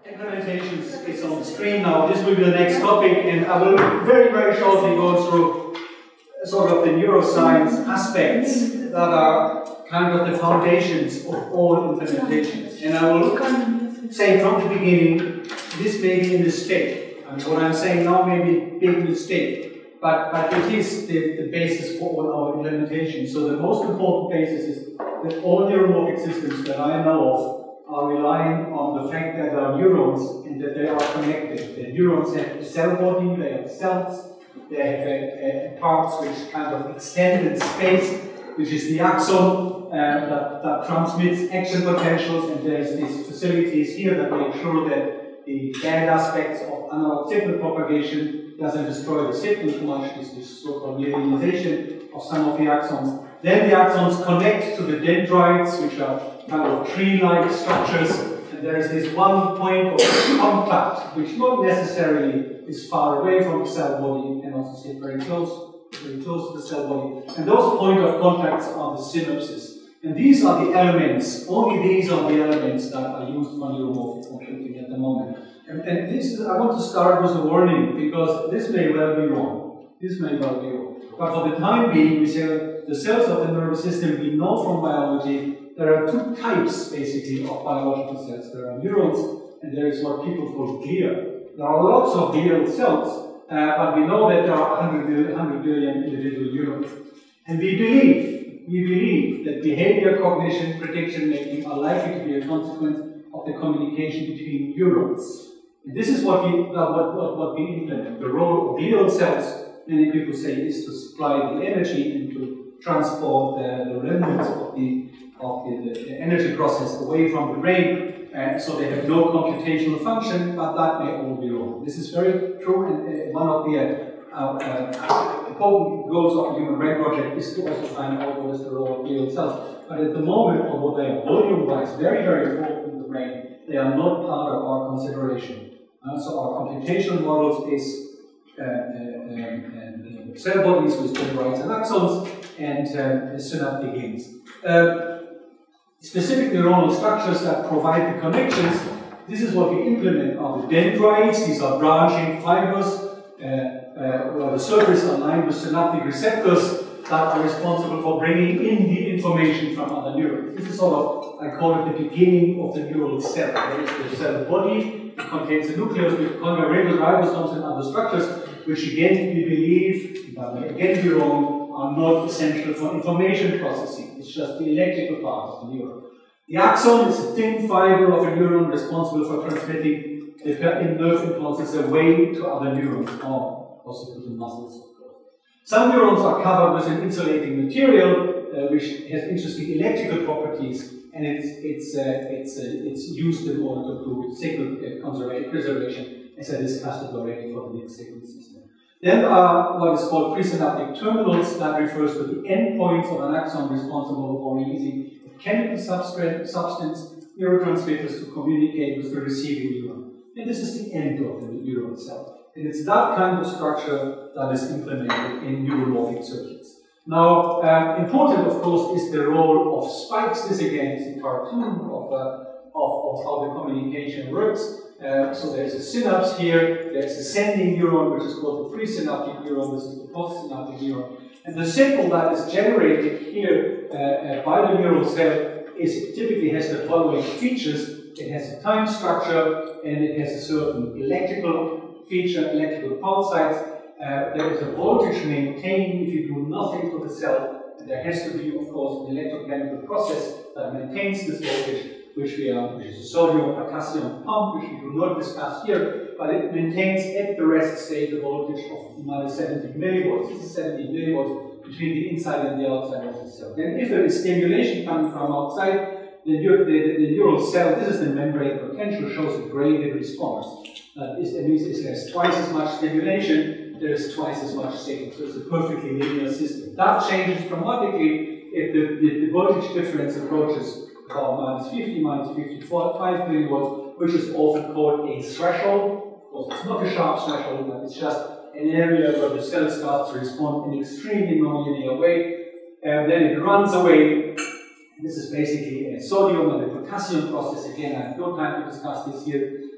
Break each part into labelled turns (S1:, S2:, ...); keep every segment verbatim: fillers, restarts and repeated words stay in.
S1: Implementations is on the screen now. This will be the next topic, and I will very, very shortly go through sort of the neuroscience aspects that are kind of the foundations of all implementations. And I will say from the beginning, this may be a mistake. I mean, what I'm saying now may be a big mistake, but, but it is the, the basis for all our implementations. So the most important basis is that all neuromorphic systems that I know of are relying on the fact that there are neurons and that they are connected. The neurons have a cell body, they have cells, they have a, a parts which kind of extend in space, which is the axon uh, that, that transmits action potentials, and there's these facilities here that make sure that the bad aspects of analog signal propagation doesn't destroy the signal too much. This is so-called linearization of some of the axons. Then the axons connect to the dendrites, which are kind of tree-like structures, and there is this one point of contact, which not necessarily is far away from the cell body. You can also sit very close, very close to the cell body. And those point of contacts are the synapses. And these are the elements, only these are the elements that are used for neuromorphic computing at the moment. And, and this is, I want to start with a warning, because this may well be wrong. This may well be wrong. But for the time being, we say the cells of the nervous system we know from biology. There are two types, basically, of biological cells. There are neurons, and there is what people call glia. There are lots of glial cells, uh, but we know that there are one hundred billion individual neurons. And we believe, we believe that behavior, cognition, prediction making are likely to be a consequence of the communication between neurons. And this is what we, uh, what, what, what we implement. The role of glial cells, many people say, is to supply the energy and to transport the, the remnants of the of the, the, the energy process away from the brain, uh, so they have no computational function, but that may all be wrong. This is very true, and uh, one of the uh, uh, important goals of the Human Brain Project is to also find out what is the role of glial cells. But at the moment, although they are volume-wise very, very important in the brain, they are not part of our consideration. Uh, so our computational models is uh, uh, um, uh, cell bodies with dendrites and axons, and uh, synaptic links. Uh, Specific neuronal structures that provide the connections, this is what we implement are the dendrites. These are branching fibers uh, uh, where the surface are lined with synaptic receptors that are responsible for bringing in the information from other neurons. This is sort of, I call it the beginning of the neural cell. There is the cell body, it contains the nucleus with conjugated ribosomes and other structures, which again we believe, but may again be wrong, are not essential for information processing. It's just the electrical part of the neuron. The axon is a thin fiber of a neuron responsible for transmitting the nerve impulses away to other neurons, or also to the muscles, of course. Some neurons are covered with an insulating material, uh, which has interesting electrical properties, and it's, it's, uh, it's, uh, it's used in order to do signal uh, preservation, as I discussed it already for the mixed signal system. Then are what is called presynaptic terminals, that refers to the endpoints of an axon responsible for releasing a chemical substance, neurotransmitters, to communicate with the receiving neuron. And this is the end of the neuron cell. And it's that kind of structure that is implemented in neuromorphic circuits. Now, uh, important, of course, is the role of spikes. This again is a cartoon of, uh, of, of how the communication works. Uh, so there's a synapse here, there's a sending neuron, which is called the presynaptic neuron, this is the postsynaptic neuron. And the signal that is generated here uh, uh, by the neural cell is typically has the following features. It has a time structure, and it has a certain electrical feature, electrical pulse sites. Uh, there is a voltage maintained if you do nothing to the cell. And there has to be, of course, an electrochemical process that maintains this voltage, which we are, which is a sodium potassium pump, which we do not discuss here, but it maintains at the rest state a voltage of minus seventy millivolts. This is seventy millivolts between the inside and the outside of the cell. Then if there is stimulation coming from outside, the, the, the, the neural cell, this is the membrane potential, shows a graded response. That is, it means it has twice as much stimulation, there is twice as much signal. So it's a perfectly linear system. That changes dramatically if the, the, the voltage difference approaches about minus fifty, minus fifty-five millivolts, which is often called a threshold. Of course, it's not a sharp threshold, but it's just an area where the cell starts to respond in an extremely nonlinear way, and then it runs away. This is basically a sodium and a potassium process. Again, I have no time to discuss this here.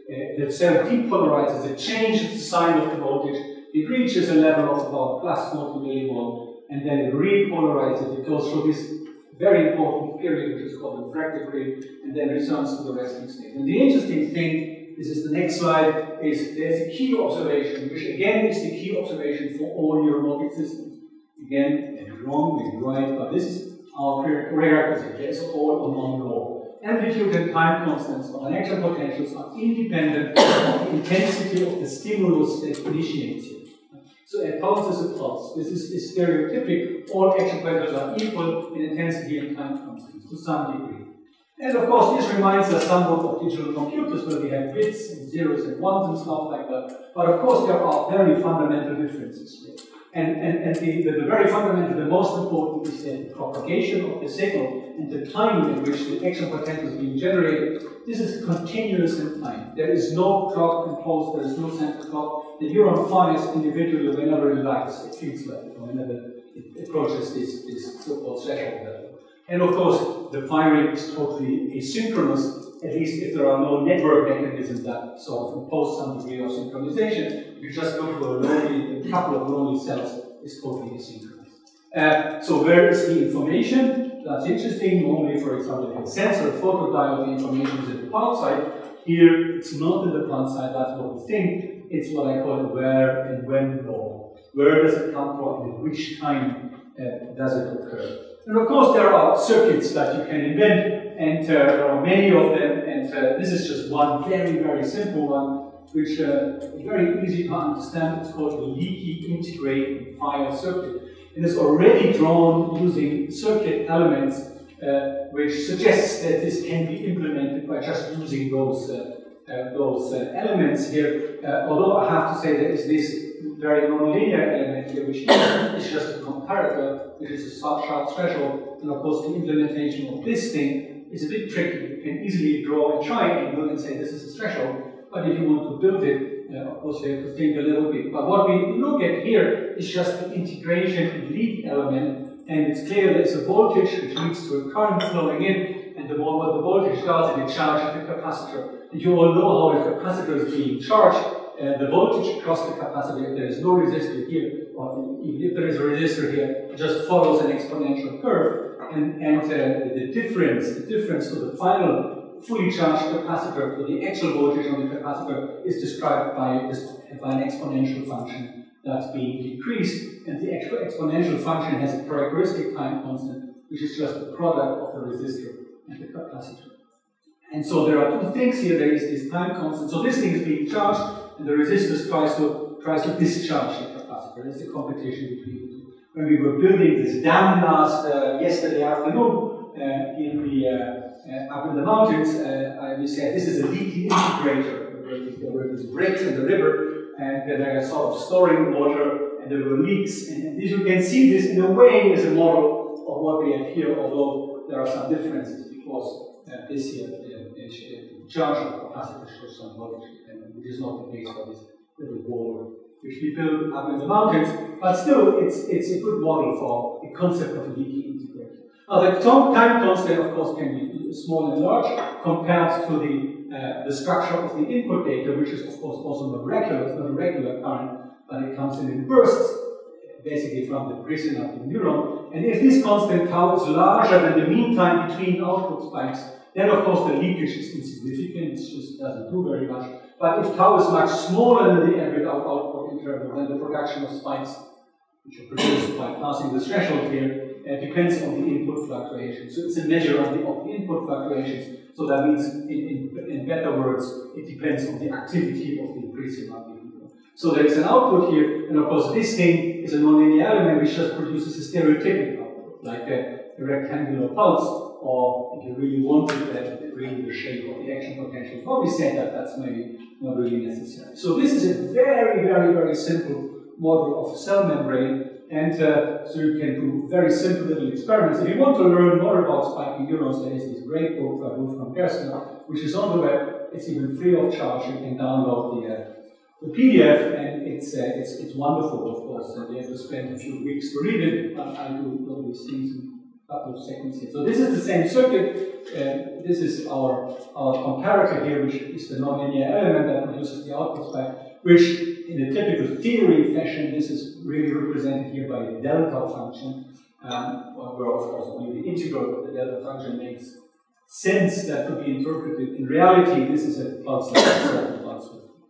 S1: uh, the cell depolarizes, it changes the sign of the voltage, it reaches a level of about plus forty millivolt, and then it repolarizes, it goes through this very important period, which is called the refractive period, and then returns to the resting state. And the interesting thing, this is the next slide, is there's a key observation, which again is the key observation for all neuromorphic systems. Again, maybe wrong, maybe right, but this is our prerequisite. There's all or non law. Amplitude and time constants of an action potentials are independent of the intensity of the stimulus that initiates it. So a pulse is a pulse. This is, is stereotypic. All action potentials are equal in intensity and time constants to some degree. And of course, this reminds us somewhat of digital computers where we have bits and zeros and ones and stuff like that. But of course, there are very fundamental differences here. And, and, and the, the, the very fundamental, the most important is the propagation of the signal and the time in which the action potential is being generated. This is continuous in time. There is no clock imposed, there is no central clock. The neuron fires individually whenever it likes, it feels like it, or whenever it approaches this, this so-called threshold level. And of course, the firing is totally asynchronous, at least if there are no network mechanisms that sort of impose some degree of synchronization. If you just go to a lonely, a couple of lonely cells, it's totally asynchronous. Uh, so where is the information? That's interesting. Normally, for example, if a sensor, a photodiode, the information is at the plant side. Here, it's not in the plant side, that's what we think. It's what I call a where and when law. Where does it come from and at which time uh, does it occur? And of course, there are circuits that you can invent, and uh, there are many of them, and uh, this is just one very, very simple one, which uh, is very easy to understand. It's called the leaky integrate and fire circuit. And it's already drawn using circuit elements, uh, which suggests that this can be implemented by just using those, uh, uh, those uh, elements here. Uh, although I have to say there is this very nonlinear element here, which is just a comparator, which is a sharp threshold, and of course the implementation of this thing is a bit tricky. You can easily draw a triangle and say this is a threshold, but if you want to build it, uh, of course you have to think a little bit. But what we look at here is just the integration and lead element, and it's clear there's a voltage which leads to a current flowing in, and the more what the voltage does, it charges the capacitor. And you all know how the capacitor is being charged. Uh, the voltage across the capacitor, if there is no resistor here, or even if there is a resistor here, it just follows an exponential curve, and, and uh, the difference, the difference to the final fully charged capacitor to the actual voltage on the capacitor is described by, this, by an exponential function that's being decreased, and the exp exponential function has a characteristic time constant, which is just the product of the resistor and the capacitor. And so there are two things here. There is this time constant. So this thing is being charged, and the resistance tries to tries to discharge the capacitor. It's a competition between the two. When we were building this dam last uh, yesterday afternoon uh, in the uh, uh, up in the mountains, uh, I, we said this is a leaky integrator. There were these breaks in the river, and uh, they are sort of storing water, and there were leaks. And, and you can see this in a way as a model of what we have here, although there are some differences because. Uh, this here, uh, the charge of the capacitor shows some voltage, and which is not the case for this little wall which we built up in the mountains. But still, it's it's a good model for the concept of a leaky integrator. Now, the time constant, of course, can be small and large compared to the uh, the structure of the input data, which is of course also not regular. It's not a regular current, but it comes in in bursts, basically from the presynaptic neuron. And if this constant tau is larger than the mean time between output spikes, then of course the leakage is insignificant, it just doesn't do very much. But if tau is much smaller than the average output interval, then the production of spikes, which are produced by passing the threshold here, uh, depends on the input fluctuations. So it's a measure of the, of the input fluctuations. So that means, in, in, in better words, it depends on the activity of the presynaptic neuron. So there is an output here, and of course this thing is a nonlinear element which just produces a stereotypic output, like a, a rectangular pulse, or if you really wanted that, really the shape of the action potential. But we said that that's maybe not really necessary. So this is a very, very, very simple model of a cell membrane, and uh, so you can do very simple little experiments. If you want to learn more about spiking neurons, there is this great book by Wolfram Gerstner, which is on the web. It's even free of charge. You can download the uh, the P D F, and it's, uh, it's, it's wonderful, of course. Uh, you have to spend a few weeks to read it, but I do all these things in couple of seconds here. So this is the same circuit. Uh, this is our, our comparator here, which is the nonlinear element that produces the output spike, which in a typical theory fashion, this is really represented here by a delta function, um, where of course only the integral of the delta function makes sense that could be interpreted. In reality, this is a pulse pulse.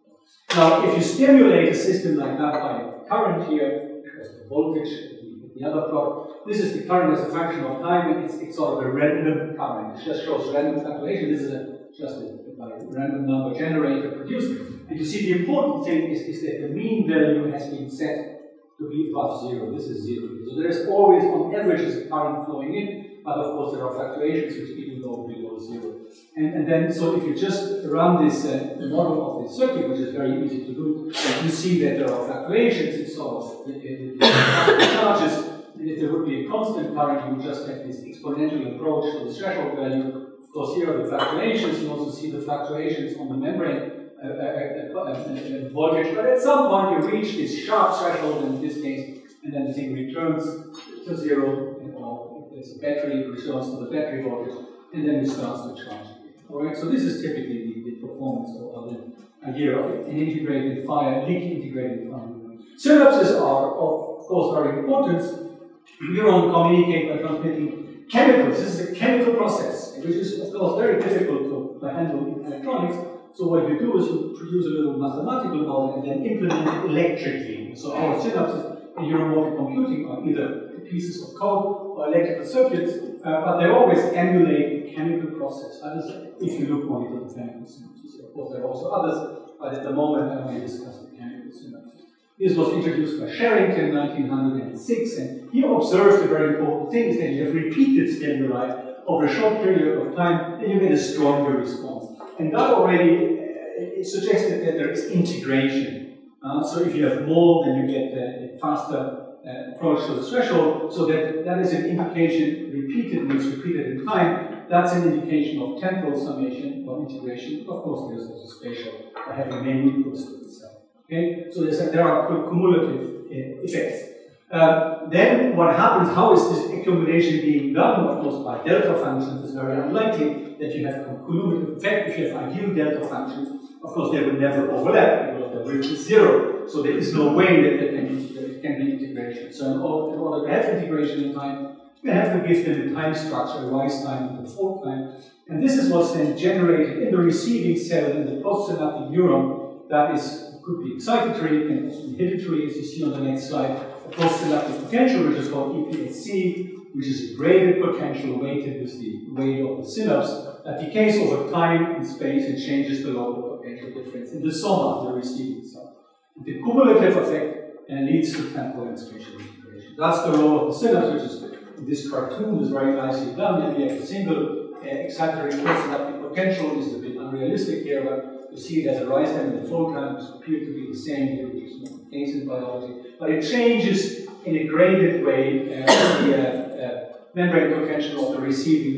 S1: Now, if you stimulate a system like that by a current here, because the voltage, the other plot, this is the current as a function of time, and it's, it's sort of a random current. It just shows random fluctuation. This is a, just a, a random number generator produced. And you see the important thing is, is that the mean value has been set to be above zero. This is zero. So there is always, on average, is a current flowing in, but of course there are fluctuations which even go below zero. And, and then, so if you just run this uh, model of this circuit, which is very easy to do, you see that there are fluctuations in sort of the, the, the charges. And if there would be a constant current, you would just have this exponential approach to the threshold value. Of course, here are the fluctuations. You also see the fluctuations on the membrane uh, uh, uh, uh, voltage. But at some point, you reach this sharp threshold in this case, and then the thing returns to zero. And, or if there's a battery, it returns to the battery voltage, and then it starts to charge. All right. So this is typically the, the performance or the idea of an integrated fire, leak integrated fire. Synapses are, of course, very important. Neurons communicate by transmitting chemicals. This is a chemical process, which is, of course, very difficult to, to handle in electronics. So what you do is you produce a little mathematical model and then implement it electrically. So our synapses in neuromorphic computing are either pieces of code or electrical circuits, uh, but they always emulate a chemical process. That is, if you look more into the chemical synapses. Of course, there are also others, but at the moment I only discuss the chemical synapses. This was introduced by Sherrington in nineteen oh six, and he observed a very important thing is that you have repeated stimuli over a short period of time, and you get a stronger response. And that already uh, suggested that there is integration. Uh, so if you have more, then you get uh, a faster uh, approach to the threshold. So that, that is an indication, repeated means repeated in time, that's an indication of temporal summation or integration. Of course, there's also spatial, by having many inputs to the cell. Okay, so a, there are cumulative uh, effects. Uh, then what happens, how is this accumulation being done? Of course, by delta functions, it's very unlikely that you have a cumulative effect. If you have ideal delta functions, of course, they will never overlap because the width is zero. So there is no way that there can be, that it can be integration. So in order, in order to have integration in time, we have to give them a time structure, a rise time and a default time. And this is what's then generated in the receiving cell in the postsynaptic neuron. That is could be excitatory, and also inhibitory, as you see on the next slide. A postsynaptic potential, which is called E P S C, which is a graded potential weighted with the weight of the synapse, that decays over time and space and changes the local potential difference in the soma, the receiving cell. And the cumulative effect uh, leads to temporal and spatial integration. That's the role of the synapse, which is in this cartoon is very nicely done. And we have a single uh, excitatory postsynaptic potential, which is a bit unrealistic here, but you see that the rise time and the fall time appear to be the same, which is not the case in biology. But it changes in a graded way uh, the uh, uh, membrane potential of the receiving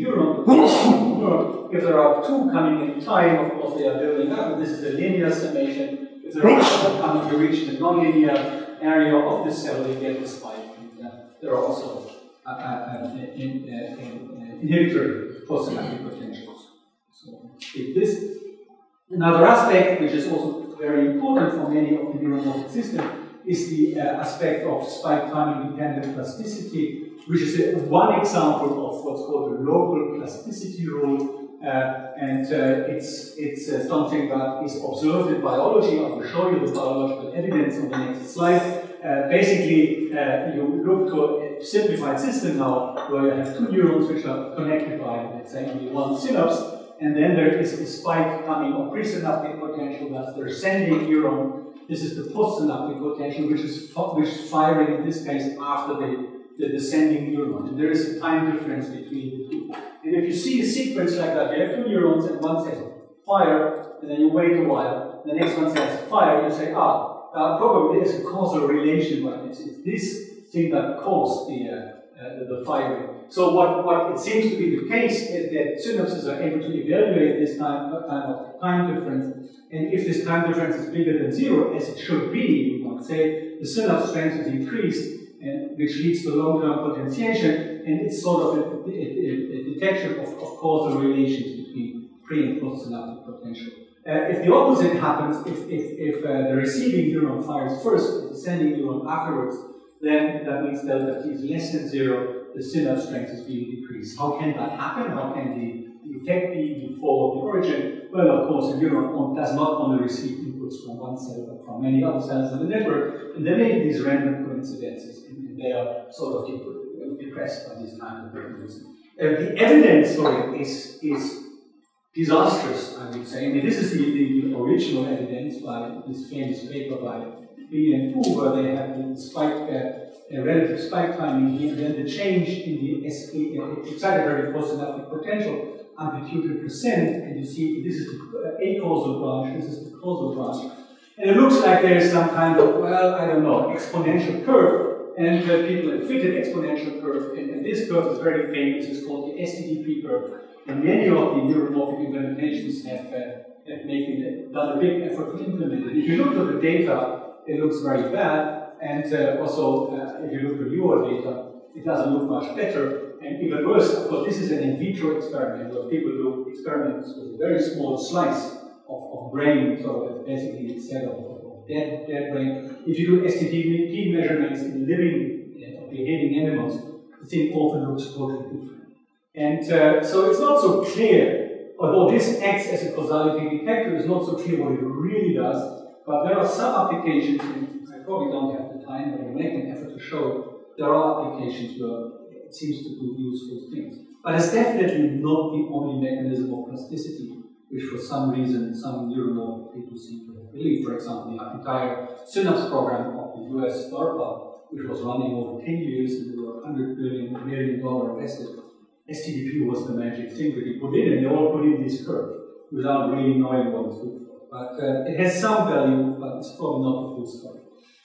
S1: neuron. If there are two coming in time, of course they are building up, and this is a linear summation. If there are two coming to reach the nonlinear area of the cell, you get the spike. And, uh, there are also uh, uh, in, in, uh, in, inhibitory postsynaptic potentials. So if this Another aspect, which is also very important for many of the neuromorphic systems, is the uh, aspect of spike timing dependent plasticity, which is a, one example of what's called a local plasticity rule. Uh, and uh, it's, it's uh, something that is observed in biology. I will show you the biological evidence on the next slide. Uh, basically, uh, you look to a simplified system now where you have two neurons which are connected by, let's say, only one synapse. And then there is a spike coming of presynaptic potential, that's the ascending neuron. This is the postsynaptic potential, which is, which is firing in this case after the, the descending neuron. And there is a time difference between the two. And if you see a sequence like that, you have two neurons and one says fire, and then you wait a while, the next one says fire, you say, ah, uh, probably there's a causal relation by this. It's this thing that caused the, uh, uh, the, the firing. So what, what it seems to be the case is that synapses are able to evaluate this time, time of time difference, and if this time difference is bigger than zero, as it should be, you might say, the synapse strength is increased, and which leads to long-term potentiation, and it's sort of a, a, a, a detection of, of causal relations between pre and post-synaptic potential. Uh, if the opposite happens, if, if, if uh, the receiving neuron fires first, the sending neuron afterwards, then that means delta t is less than zero, the synapse strength is being decreased. How can that happen? How can the, the effect be before the origin? Well, of course, the neuron does not only receive inputs from one cell, but from many other cells in the network, and there may be these random coincidences, and, and they are sort of depressed by these kind of mechanisms. Uh, the evidence for it is, is disastrous, I would say. I mean, this is the, the, the original evidence by this famous paper by Lee and Fu, where they have the spike, uh, a relative spike timing here, and then the change in the excitatory postsynaptic potential amplitude in percent, and you see this is the acausal branch, this is the causal branch. And it looks like there is some kind of, well, I don't know, exponential curve, and uh, people have fitted exponential curve, and, and this curve is very famous, it's called the S T D P curve. And many of the neuromorphic implementations have, uh, have making, done a big effort to implement it. If you look at the data, it looks very bad, and uh, also uh, if you look at newer data, it doesn't look much better. And even worse, of course, this is an in vitro experiment where people do experiments with a very small slice of, of brain, so basically instead of, of dead, dead brain. If you do S T D measurements in living or uh, behaving animals, the thing often looks totally different. And uh, so it's not so clear, although this acts as a causality detector, it's not so clear what it really does, but there are some applications, and I probably don't have the time, but I'll make an effort to show it. There are applications where it seems to do useful things. But it's definitely not the only mechanism of plasticity, which for some reason some neuromorphic people seem to have believed. For example, the entire synapse program of the U S DARPA, which was running over ten years and there were one hundred billion million dollar invested. S T D P was the magic thing that he put in, and they all put in this curve without really knowing what it's good for. But uh, it has some value, but it's probably not the full story.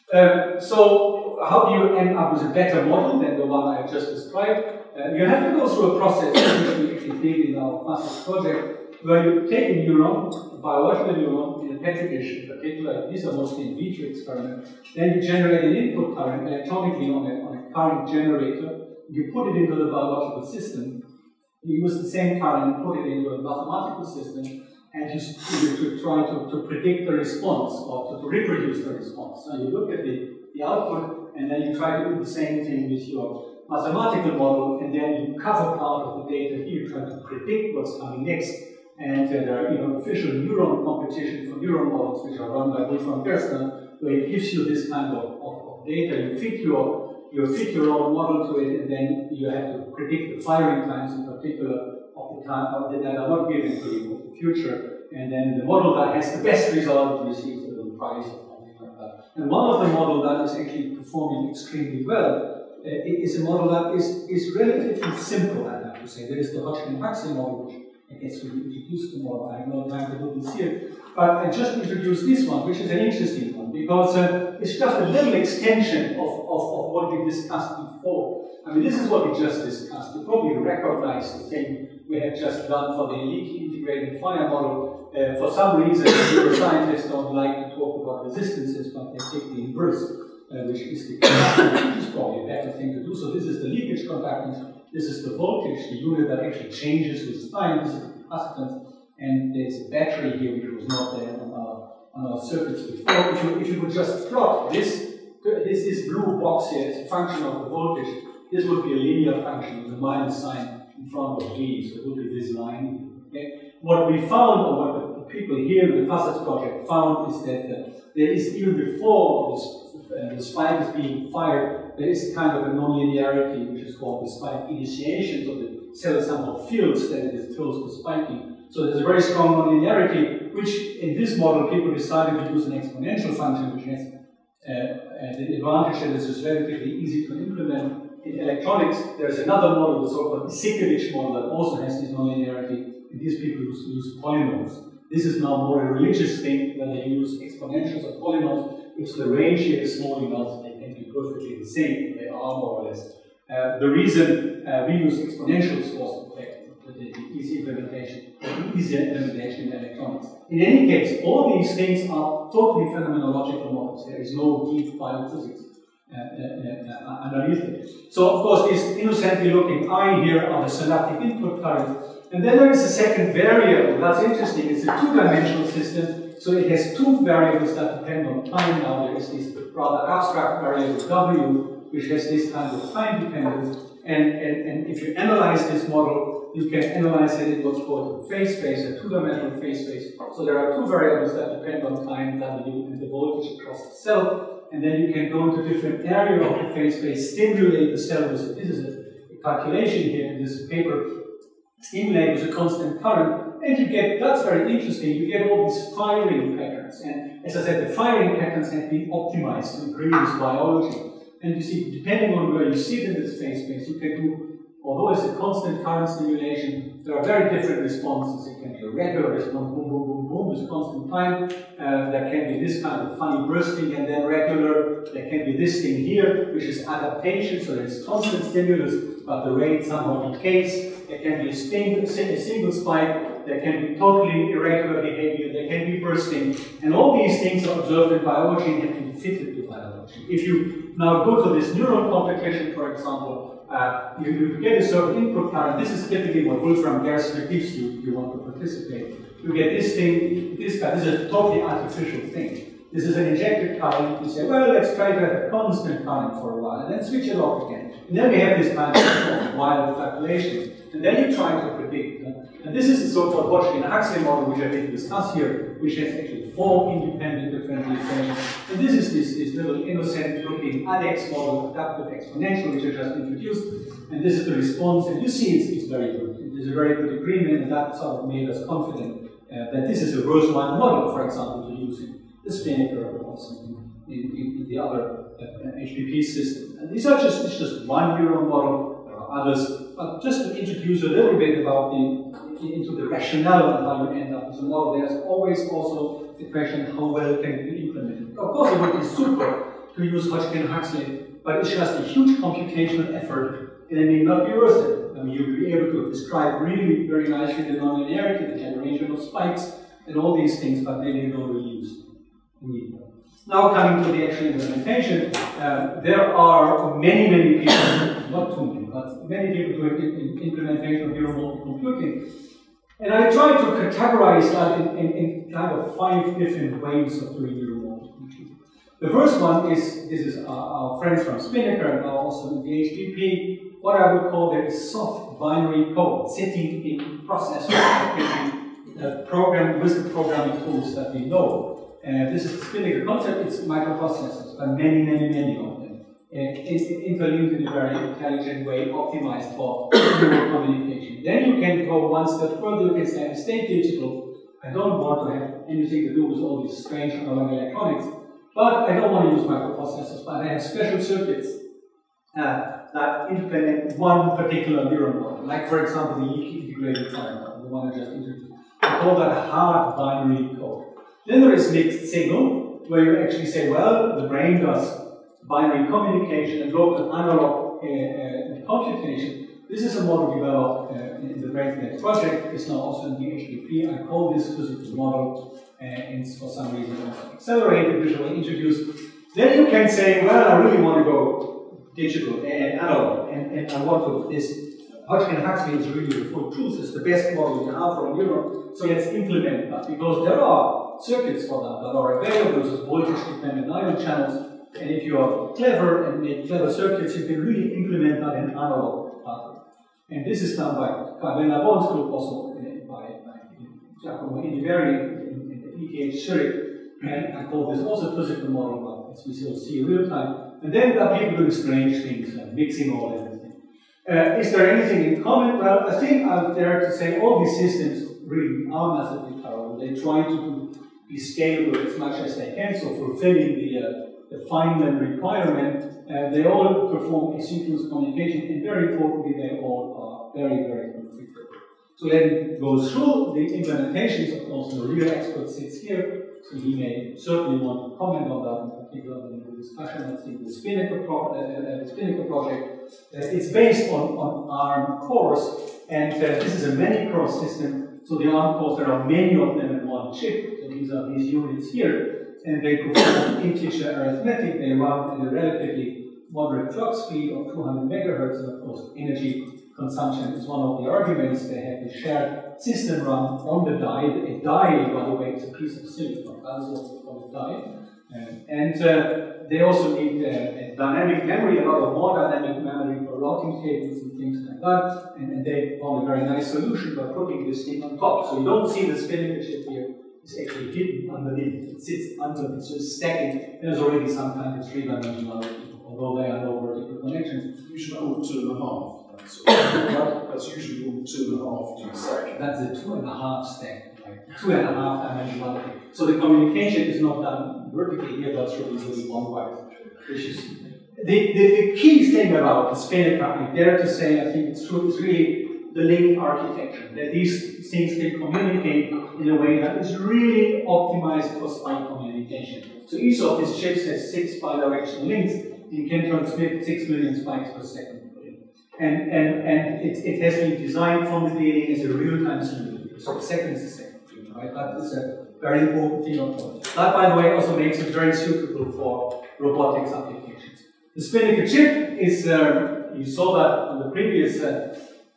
S1: Uh, so, how do you end up with a better model than the one I just described? Uh, you have to go through a process, which we actually did in our fastest project, where you take a neuron, a biological neuron, in a petri dish in particular. These are mostly in vitro experiments. Then you generate an input current electronically on a, on a current generator. You put it into the biological system, you use the same current and put it into a mathematical system, and you, you try to, to predict the response or to, to reproduce the response. So you look at the, the output, and then you try to do the same thing with your mathematical model, and then you cover part of the data here, try to predict what's coming next. And uh, there are even official neuron competitions for neuron models, which are run by Wolfram Gerstner, where it gives you this kind of, of, of data. You fit your You fit your own model to it, and then you have to predict the firing times in particular of the time of the, that are not given to you of the future. And then the model that has the best result receives a little prize or something like that. And one of the models that is actually performing extremely well uh, is a model that is, is relatively simple, I have to say. There is the Hodgkin-Huxley model, which I guess we will introduce tomorrow. I have no time to do this here. But I just introduced this one, which is an interesting one, because uh, it's just a little extension of, of, of what we discussed before. I mean, this is what we just discussed. You probably recognize the thing we have just done for the leaky integrated fire model. Uh, for some reason, neuroscientists don't like to talk about resistances, but they take the inverse, uh, which is the conductance, which is probably a better thing to do. So this is the leakage conductance, this is the voltage, the unit that actually changes with time, this is the capacitance. And there's a battery here which was not there on our, on our circuits before. If you, if you would just plot this, this, this blue box here as a function of the voltage, this would be a linear function with a minus sign in front of V, so it would be this line. Okay? What we found, or what the people here in the Facets project found, is that uh, there is, even before this, uh, the spike is being fired, there is a kind of a nonlinearity which is called the spike initiation, so the cell somehow feels that it is close to spiking. So there's a very strong nonlinearity, which in this model people decided to use an exponential function, which has uh, uh, the advantage that this is relatively easy to implement. In electronics, there's another model, the so-called Isikovich model, that also has this nonlinearity, and these people use, use polynomials. This is now more a religious thing, where they use exponentials or polynomials. If the range here is small enough, they can be perfectly the same, they are more or less. Uh, the reason uh, we use exponentials was the fact the easy implementation, the easier implementation in electronics. In any case, all these things are totally phenomenological models. There is no deep biophysics. uh, uh, uh, underneath it. So of course this innocently looking eye here are the synaptic input currents. And then there is a second variable. That's interesting. It's a two-dimensional system, so it has two variables that depend on time. Now there is this rather abstract variable W, which has this kind of time dependence. And, and, and if you analyze this model, you can analyze it in what's called a phase space, a two-dimensional phase space. So there are two variables that depend on time, W, and the voltage across the cell. And then you can go into different area of the phase space, stimulate the cell with, this is a, a calculation here in this paper, stimulate with a constant current, and you get, that's very interesting, you get all these firing patterns. And as I said, the firing patterns have been optimized to agree with biology. And you see, depending on where you sit in this phase space, you can do, although it's a constant current stimulation, there are very different responses. It can be a regular response, boom, boom, boom, boom, with constant time. Uh, there can be this kind of funny bursting and then regular. There can be this thing here, which is adaptation, so there's constant stimulus, but the rate somehow decays. There can be a single, a single spike. There can be totally irregular behavior. There can be bursting. And all these things are observed in biology and have been fitted to biology. If you now go to this neuron competition, for example, uh, you, you get a certain input current. This is typically what Wolfram Gerstner gives you if you want to participate. You get this thing, this guy, this is a totally artificial thing. This is an injected current. You say, well, let's try to have a constant current for a while, and then switch it off again. And then we have this kind of wild fluctuations. And then you try to predict. Uh, and this is the so-called Hodgkin-Huxley model, which I think discussed here, which has actually four independent differential equations. And this is this, this little innocent-looking ADEX model, adaptive exponential, which I just introduced. And this is the response. And you see it's, it's very good. It is a very good agreement, and that sort of made us confident uh, that this is a worthwhile model, for example, to use in the spinnaker or also in, in, in the other uh, H P P system. And these are just, it's just one neuron model. There are others. But just to introduce a little bit about the, into the rationale and how you end up with a model, there's always also the question how well can it be implemented. Of course, it would be super to use Hodgkin-Huxley, but it's just a huge computational effort, and it may not be worth it. I mean, you'll be able to describe really very nicely the nonlinearity, the generation of spikes, and all these things, but maybe you don't really use them. Now coming to the actual implementation, uh, there are many, many people, not too many, but many people doing implementation of neuromorphic computing. And I try to categorize that in, in, in kind of five different ways of doing neuromorphic computing. The first one is, this is our, our friends from Spinnaker and now also in the H P P, what I would call the soft binary code, sitting in processors that can be uh, programmed with the programming tools that we know. Uh, this is the Spinnaker concept, it's microprocessors, but many, many, many of them. Uh, it's interlinked in a very intelligent way, optimized for neural communication. Then you can go one step further, you can say, I stay digital, I don't want to have anything to do with all these strange analog electronics, but I don't want to use microprocessors, but I have special circuits uh, that implement one particular neuron model, like for example the leaky integrated time model, the one I just introduced. I call that hard binary code. Then there is mixed signal, where you actually say, well, the brain does binary communication and local analog uh, uh, computation. This is a model developed uh, in the BrainConnect project. It's now also in the H P P. I call this physical model, uh, and it's for some reason also accelerated, which I will introduce. Then you can say, well, I really want to go digital and analog, and, and I want to, this Hodgkin-Huxley is really the full truth. It's the best model you can have for a neuron. So let's implement that, because there are circuits for that that are available with voltage-dependent ion channels. And if you are clever and make clever circuits, you can really implement that in analog pattern. And this is done by Karlheinz group, also uh, by, by Giacomo Indivari in, in the E T H Zurich. And I call this also physical model, but as we will see in real time. And then there are people doing strange things, like mixing all everything. Uh, is there anything in common? Well, I think I'm there to say all these systems really are massively parallel. They try to be scalable as much as they can, so fulfilling the, uh, the Feynman requirement. Uh, they all perform asynchronous communication, and very importantly, they all are very, very configurable. So let me go through the implementations. Of course, the real expert sits here, so he may certainly want to comment on that, in particular in the discussion. I think the Spinnaker, pro uh, uh, the Spinnaker project, uh, it's based on, on ARM cores, and uh, this is a many-core system. So the ARM cores, there are many of them in one chip. So these are these units here. and they perform integer arithmetic. They run at a relatively moderate clock speed of two hundred megahertz, and of course energy consumption is one of the arguments. They have the shared system run on the die. A die, by the way, is a piece of silicon. That is also called a die. Um, and uh, they also need uh, a dynamic memory, a lot of more dynamic memory for routing tables and things like that. And, and they found a very nice solution by putting this thing on top. So you don't see the spinning chip here. It's actually hidden underneath. It sits under, it's just stacking. There's already some kind of three-dimensionality, although there are no vertical connections.
S2: Usually called two and a half. That's, that's usually called two and a half stack.
S1: That's a two and a half stack, right? Two and a half dimensionality. So the communication is not done vertically here, but through this one wire, which is the, the, the key thing about the spinnaker, I dare to say, I think it's true, is really the link architecture, that these things can communicate in a way that is really optimized for spike communication. So each of these chips has six bidirectional links. You can transmit six million spikes per second. And, and, and it, it has been designed from the beginning as a real-time simulator, so seconds a second. Right? That is a very important thing of course. That, by the way, also makes it very suitable for robotics applications. The spinnaker chip is, uh, you saw that on the previous uh,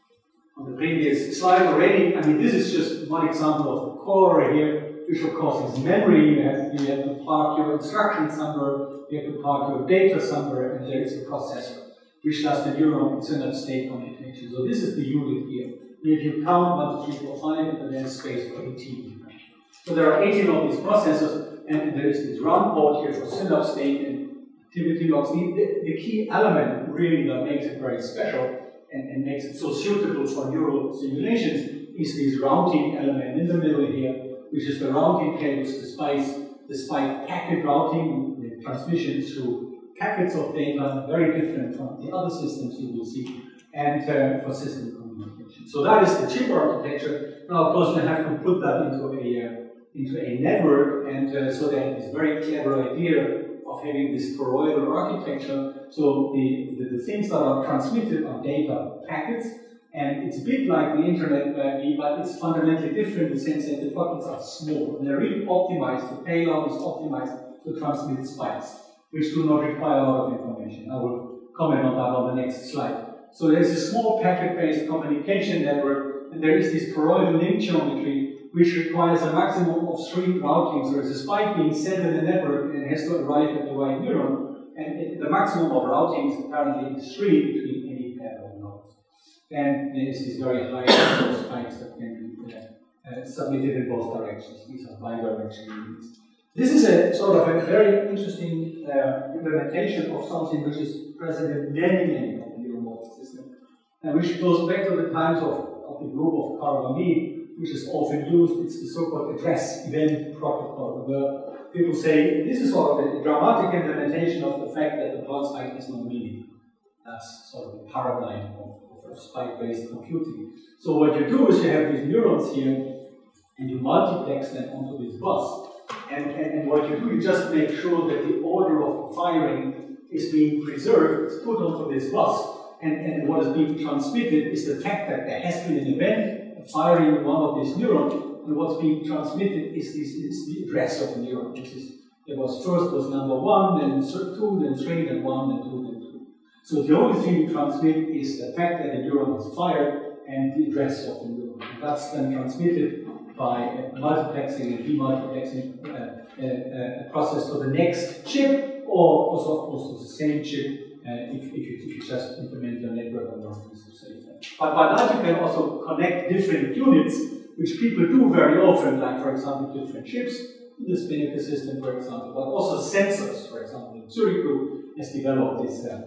S1: on the previous slide already. I mean, this is just one example of the core here, which of course is memory. You have, you have to park your instruction somewhere, you have to park your data somewhere, and there is a processor which does the neuron and synapse state computation. So this is the unit here. If you count one, two, three, four, five, and then space for eighteen. So there are eighteen of these processors, and there is this run port here for synapse state and activity logs. The, the, the key element really that makes it very special and, and makes it so suitable for neural simulations is this routing element in the middle here, which is the routing cables, the spice, the spike packet routing, the transmission through packets of data, very different from the other systems you will see, and uh, for system communication. So that is the chip architecture. Now, of course, we have to put that into a uh, into a network, and uh, so they have this very clever idea of having this toroidal architecture. So the, the, the things that are transmitted are data packets, and it's a bit like the internet, maybe, but it's fundamentally different in the sense that the packets are small, and they're really optimized. The payload is optimized to transmit spikes, which do not require a lot of information. I will comment on that on the next slide. So there's a small packet-based communication network, and there is this toroidal link geometry, which requires a maximum of three routings. There is a spike being sent in the network, and it has to arrive at the right neuron, and it, the maximum of routings apparently is three between any pair of nodes. And there is this very high number of spikes that can be uh, uh, submitted in both directions. These are bidirectional units. This is a sort of a very interesting uh, implementation of something which is present in many, many of the neuromorphic systems, and which goes back to the times of, of the group of Karlheinz, which is often used. It's the so-called address event protocol, where people say this is sort of a dramatic implementation of the fact that the pulse height has no meaning. That's sort of the paradigm of, of spike-based computing. So what you do is you have these neurons here, and you multiplex them onto this bus. And, and, and what you do, you just make sure that the order of firing is being preserved, it's put onto this bus. And, and what is being transmitted is the fact that there has been an event, a firing in one of these neurons, and what's being transmitted is, this, is the address of the neuron, which is, there was first was number one, then two, then three, then one, then two, then two. So the only thing you transmit is the fact that the neuron was fired and the address of the neuron. And that's then transmitted by uh, multiplexing and demultiplexing uh, uh, uh, process to the next chip, or also, of course, to the same chip uh, if, if, you, if you just implement your network on one piece of software. But by that, you can also connect different units, which people do very often, like, for example, different chips in the spinnaker system, for example, but also sensors. For example, the Zurich group has developed this uh,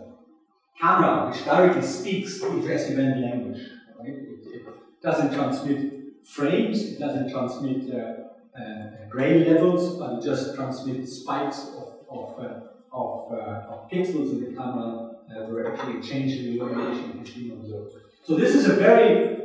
S1: camera which directly speaks the address event language. Right? It, it doesn't transmit frames, it doesn't transmit uh, uh, gray levels, but it just transmits spikes of, of, uh, of, uh, of pixels in the camera uh, where actually a change in the illumination has been observed. So this is a very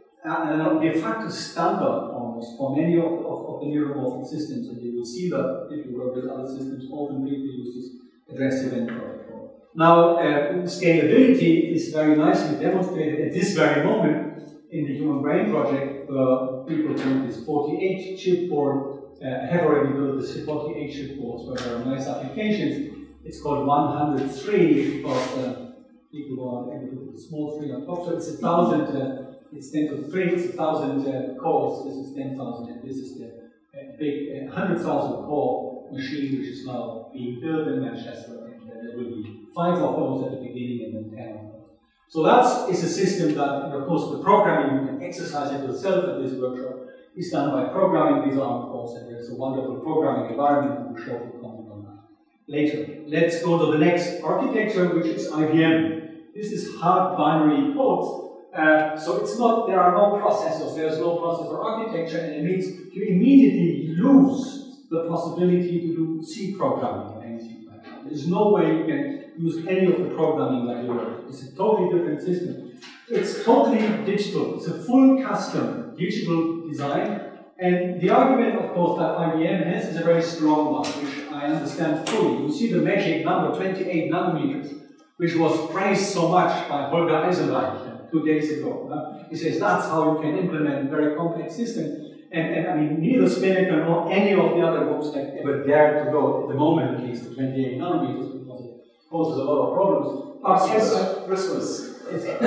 S1: uh, de facto standard almost for many of, of, of the neuromorphic systems, and you will see that if you work with other systems, often people use this address event protocol. Now, uh, scalability is very nicely demonstrated at this very moment in the Human Brain Project. Uh, people built this forty-eight chip board uh, have already built the forty-eight chip boards where there are nice applications. It's called one hundred three, because uh, people who are able to put a small three on top. So it's a thousand, uh, it's ten to the three, it's a thousand uh, cores, this is ten thousand, and this is the uh, big uh, one hundred thousand core machine which is now being built in Manchester, and uh, there will be five of those at the beginning and then ten of them. So that is a system that, and of course, the programming, you can exercise it yourself at this workshop, is done by programming these ARM cores, and there's a wonderful programming environment. We'll show you comment on that later. Let's go to the next architecture, which is I B M. This is hard binary code, uh, so it's not, there are no processors, there's no processor architecture, and it means you immediately lose the possibility to do C programming or anything like that. There's no way you can use any of the programming like you were. It's a totally different system. It's totally digital. It's a full custom digital design. And the argument, of course, that I B M has is a very strong one, which I understand fully. You see the magic number, twenty-eight nanometers, which was praised so much by Holger Eisenreich two days ago. Uh, he says that's how you can implement a very complex system. And, and I mean, neither Spinnaker nor any of the other books have ever dared to go, at the moment at least, to twenty-eight nanometers, because it poses a lot of problems. But yes,
S2: Christmas.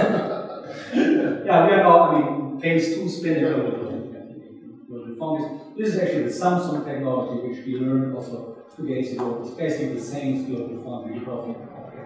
S1: Yeah, we are now, I mean, phase two Spinnaker will This is actually the Samsung technology, which we learned also two days ago. It's basically the same global foundry project.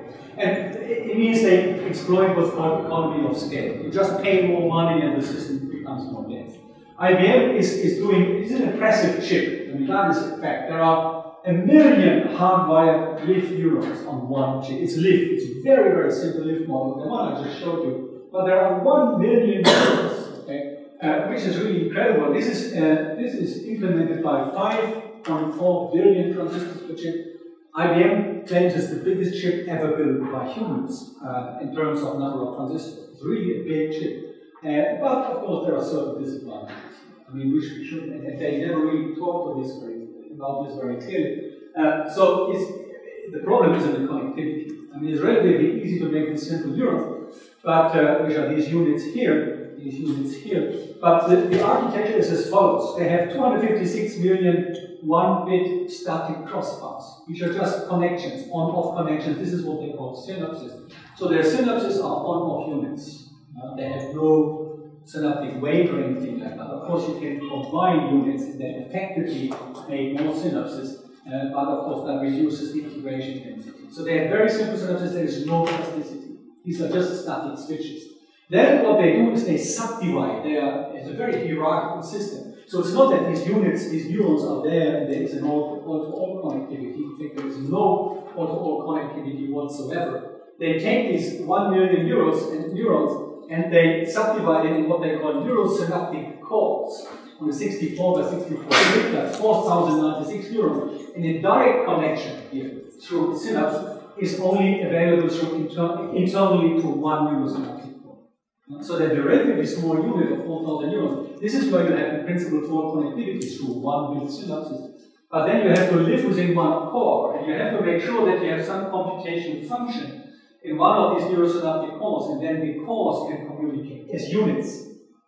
S1: And it means they exploit what's called economy of scale. You just pay more money and the system becomes more dense. I B M is, is doing, it's an impressive chip. I mean, that is a fact. There are a million hardwired lift neurons on one chip. It's lift, it's a very, very simple lift model, the one I just showed you. But there are one million neurons, okay, uh, which is really incredible. This is, uh, this is implemented by five point four billion transistors per chip. I B M claims it's the biggest chip ever built by humans uh, in terms of number of transistors. It's really a big chip. Uh, but of course, there are certain disadvantages. I mean, which we shouldn't, and they never really talk to this very, about this very clearly. Uh, so it's, the problem is in the connectivity. I mean, it's relatively easy to make this simple neurons, but uh, which are these units here, these units here. But the, the architecture is as follows: they have two hundred fifty-six million one-bit static crossbars, which are just connections, on-off connections. This is what they call synapses. So their synapses are on-off units. Uh, they have no synaptic weight or anything like that. Of course, you can combine units and then effectively make more synapses, uh, but of course that reduces the integration density. So they have very simple synapses, there is no plasticity. These are just static switches. Then what they do is they subdivide. They are, it's a very hierarchical system. So it's not that these units, these neurons are there and there is an all-to-all connectivity. In fact, there is no all-to-all connectivity whatsoever. They take these one million neurons and neurons and they subdivide it in what they call neurosynaptic cores on a sixty-four by sixty-four grid. That's four thousand ninety-six neurons. And a direct connection here through synapse is only available through inter internally to one neurosynaptic core. So that the relatively small unit of four thousand neurons, this is where you have in principle full connectivity through one bit synapses. But then you have to live within one core, and you have to make sure that you have some computational function in one of these neurosynaptic cores, and then the cores can communicate as units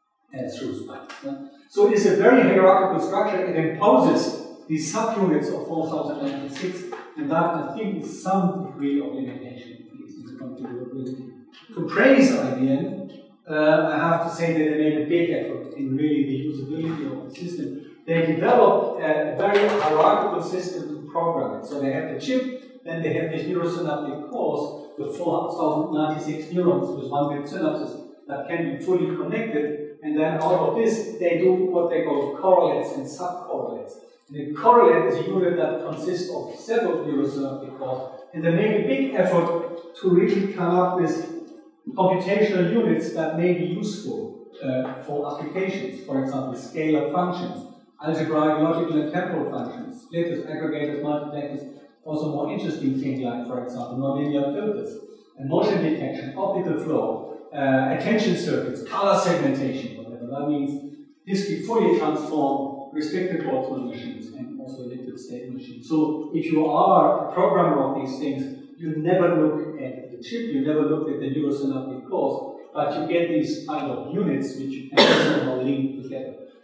S1: as through spikes. Yeah? So it is a very hierarchical structure. It imposes these subunits of four thousand ninety-six, and that I think is some degree of limitation, at least in the configurability. To praise I B M, uh, I have to say that they made a big effort in really the usability of the system. They developed a very hierarchical system to program it. So they have the chip, then they have these neurosynaptic cores with four thousand ninety-six neurons with one bit synapses that can be fully connected, and then out of this they do what they call correlates and subcorrelates. And the correlate is a unit that consists of several neurosynaptic cores, and they make a big effort to really come up with computational units that may be useful uh, for applications, for example, scalar functions, algebraic, logical, and temporal functions, splitters, aggregators, multiplexers. Also more interesting things like, for example, nonlinear filters, and motion detection, optical flow, uh, attention circuits, color segmentation, whatever. That means discrete Fourier transform, restricted Boltzmann machines, and also liquid state machines. So if you are a programmer of these things, you never look at the chip, you never look at the neurosynaptic cores, but you get these kind of units which you can somehow link together.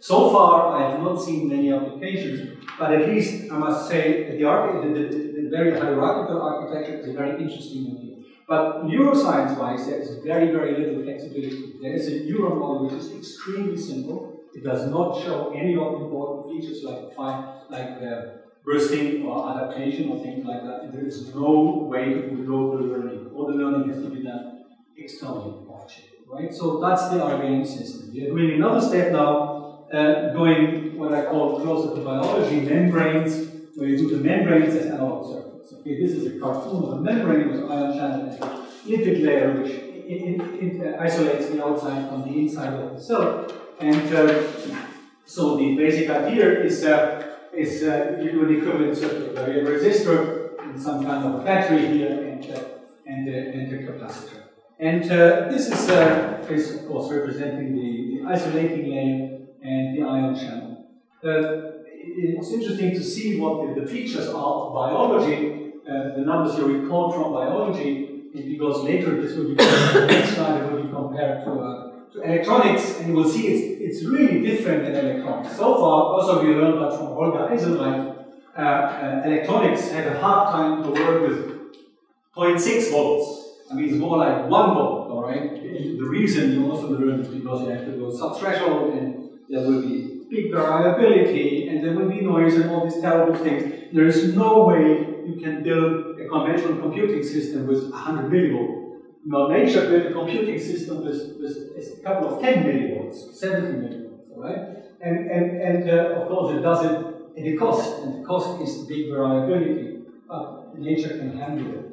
S1: So far, I have not seen many applications, but at least I must say the, arch the, the, the very hierarchical architecture is a very interesting idea. But neuroscience-wise, there is very, very little flexibility. There is a neuron model which is extremely simple. It does not show any of the important features like fine, like uh, bursting or adaptation or things like that. There is no way to do local learning. All the learning has to be done externally, off-chip, right? So that's the R B M system. We are doing another step now, uh, doing what I call closer to biology, membranes, where you do the membranes as analog circuits. Okay, this is a cartoon of a membrane with ion channel and a lipid layer which it, it, it, uh, isolates the outside from the inside of the cell. And uh, so the basic idea is, uh, is uh, you do an equivalent circuit where you have a resistor and some kind of a battery here and, uh, and, uh, and a capacitor. And uh, this is, uh, is, of course, representing the, the isolating layer and the ion channel. Uh, it's interesting to see what the, the features are of biology, uh, the numbers you recall from biology, because later this will be the next slide will be compared to uh, to electronics, and you will see it's, it's really different than electronics. So far, also we learned that from Holger Eisenreich, uh, uh, electronics had a hard time to work with zero point six volts. I mean, it's more like one volt, all right? The reason you also learn is because you have to go sub-threshold, and there will be big variability, and there will be noise and all these terrible things. There is no way you can build a conventional computing system with one hundred millivolts. Now, nature built a computing system with, with a couple of ten millivolts, seventy millivolts, all right? And, and, and uh, of course, it does it at a cost, and the cost is big variability, but nature can handle it.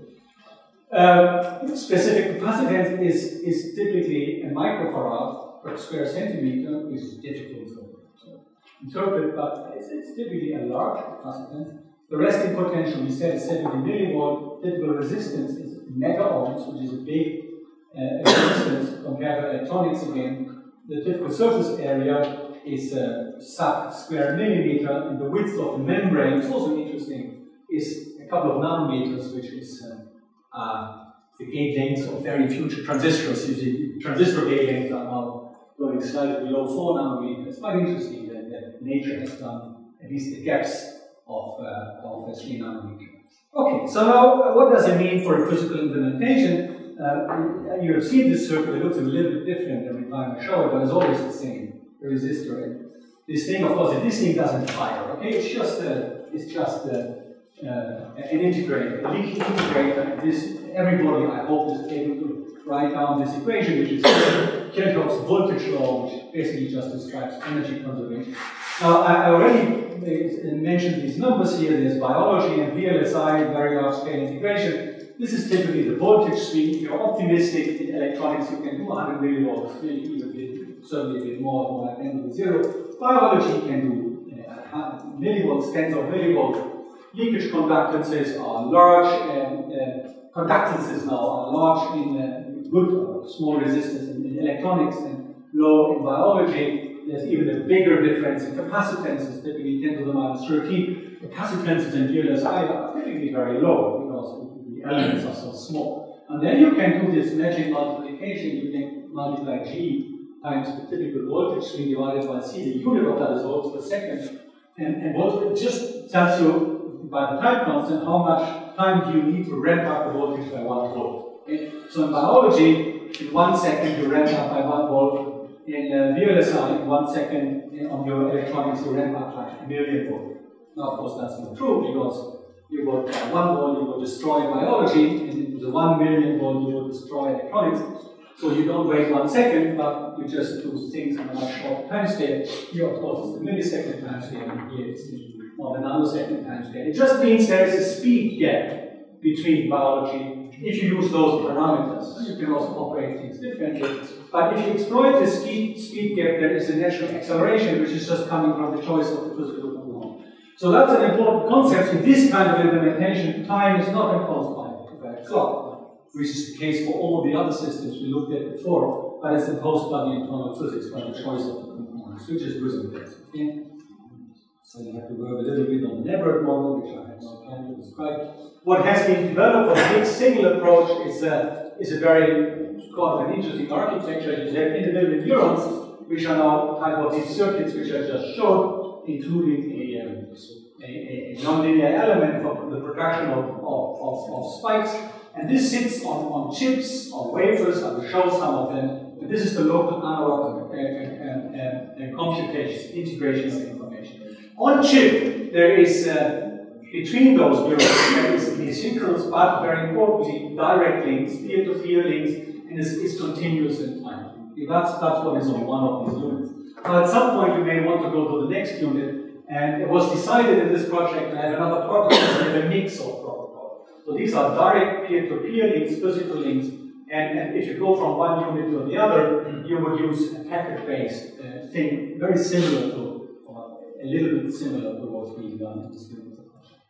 S1: Uh, specific capacitance is, is typically a microfarad per square centimeter, which is difficult to interpret, but it's, it's typically a large capacitance. The resting potential, we said, is seventy millivolt. Typical resistance is mega ohms, which is a big uh, resistance compared to electronics again. The typical surface area is uh, sub square millimeter, and the width of the membrane is also interesting, is a couple of nanometers, which is uh, uh, the gate lengths of very future transistors. You see, transistor gate lengths are now going slightly below four nanometers. It's quite interesting that, that nature has done at least the gaps of, uh, of three nanometer. Okay, so now what does it mean for a physical implementation? Uh, you have seen this circuit, it looks a little bit different every time I show it, but it's always the same, the resistor. And this thing, of course, this thing doesn't fire, okay? It's just, a, it's just a, uh, an integrator, a leaky integrator. This, everybody, I hope, is able to write down this equation, which is Kirchhoff's voltage law, which basically just describes energy conservation. Now, I already mentioned these numbers here. There's biology and V L S I, very large-scale integration. This is typically the voltage swing. If you're optimistic in electronics, you can do one hundred millivolts, maybe even a bit, certainly a bit more, more like ten to the zero. Biology can do uh, millivolts, tens of millivolts. Leakage conductances are large, and uh, conductances now are large in uh, good or small resistance in, in electronics and low in biology. There's even a bigger difference in capacitances, typically ten to the minus thirteen. Capacitances in V L S I are typically very low because the elements are so small. And then you can do this magic multiplication. You can multiply G times the typical voltage swing divided by C. The unit of that is volts per second. And, and what it just tells you by the time constant how much time do you need to ramp up the voltage by one volt. Okay? So in biology, in one second you ramp up by one volt. In uh, V L S I, in one second in, on your electronics, you ramp up like a million volt. Now, of course, that's not true because you would, by one volt, you would destroy biology, and with the one million volt, you would destroy electronics. So you don't wait one second, but you just do things on a much shorter time scale. Here, of course, it's the millisecond time scale, and here it's the or the nanosecond time scale. It just means there is a speed gap between biology. If you use those parameters, you can also operate things differently. But if you exploit the speed, speed gap, there is a natural acceleration, which is just coming from the choice of the physical component. So that's an important concept. In this kind of implementation, time is not imposed by a clock, which is the case for all the other systems we looked at before, but it's imposed by the internal physics, by the choice of the components, which is rhythm-based. Okay? So you have to work a little bit on the Neuromorphic model, which I have no time to describe. What has been developed for the big single approach is a, is a very kind of an interesting architecture. You have individual neurons, which are now type of these circuits which I just showed, including a, um, a, a, a nonlinear element for the production of, of, of, of spikes. And this sits on, on chips, on wafers. I will show some of them. And this is the local analog uh, uh, uh, uh, computation, integration of information. On chip, there is, uh, between those neurons, there is asynchronous, but very importantly, direct links, peer-to-peer links, and it's, it's continuous in time. That's, that's what is on one of these units. Now, at some point, you may want to go to the next unit, and it was decided in this project to have another protocol and a mix of protocols. So these are direct peer-to-peer links, physical links, and, and if you go from one unit to the other, you would use a packet-based uh, thing, very similar to, or a little bit similar to what's being done in this unit.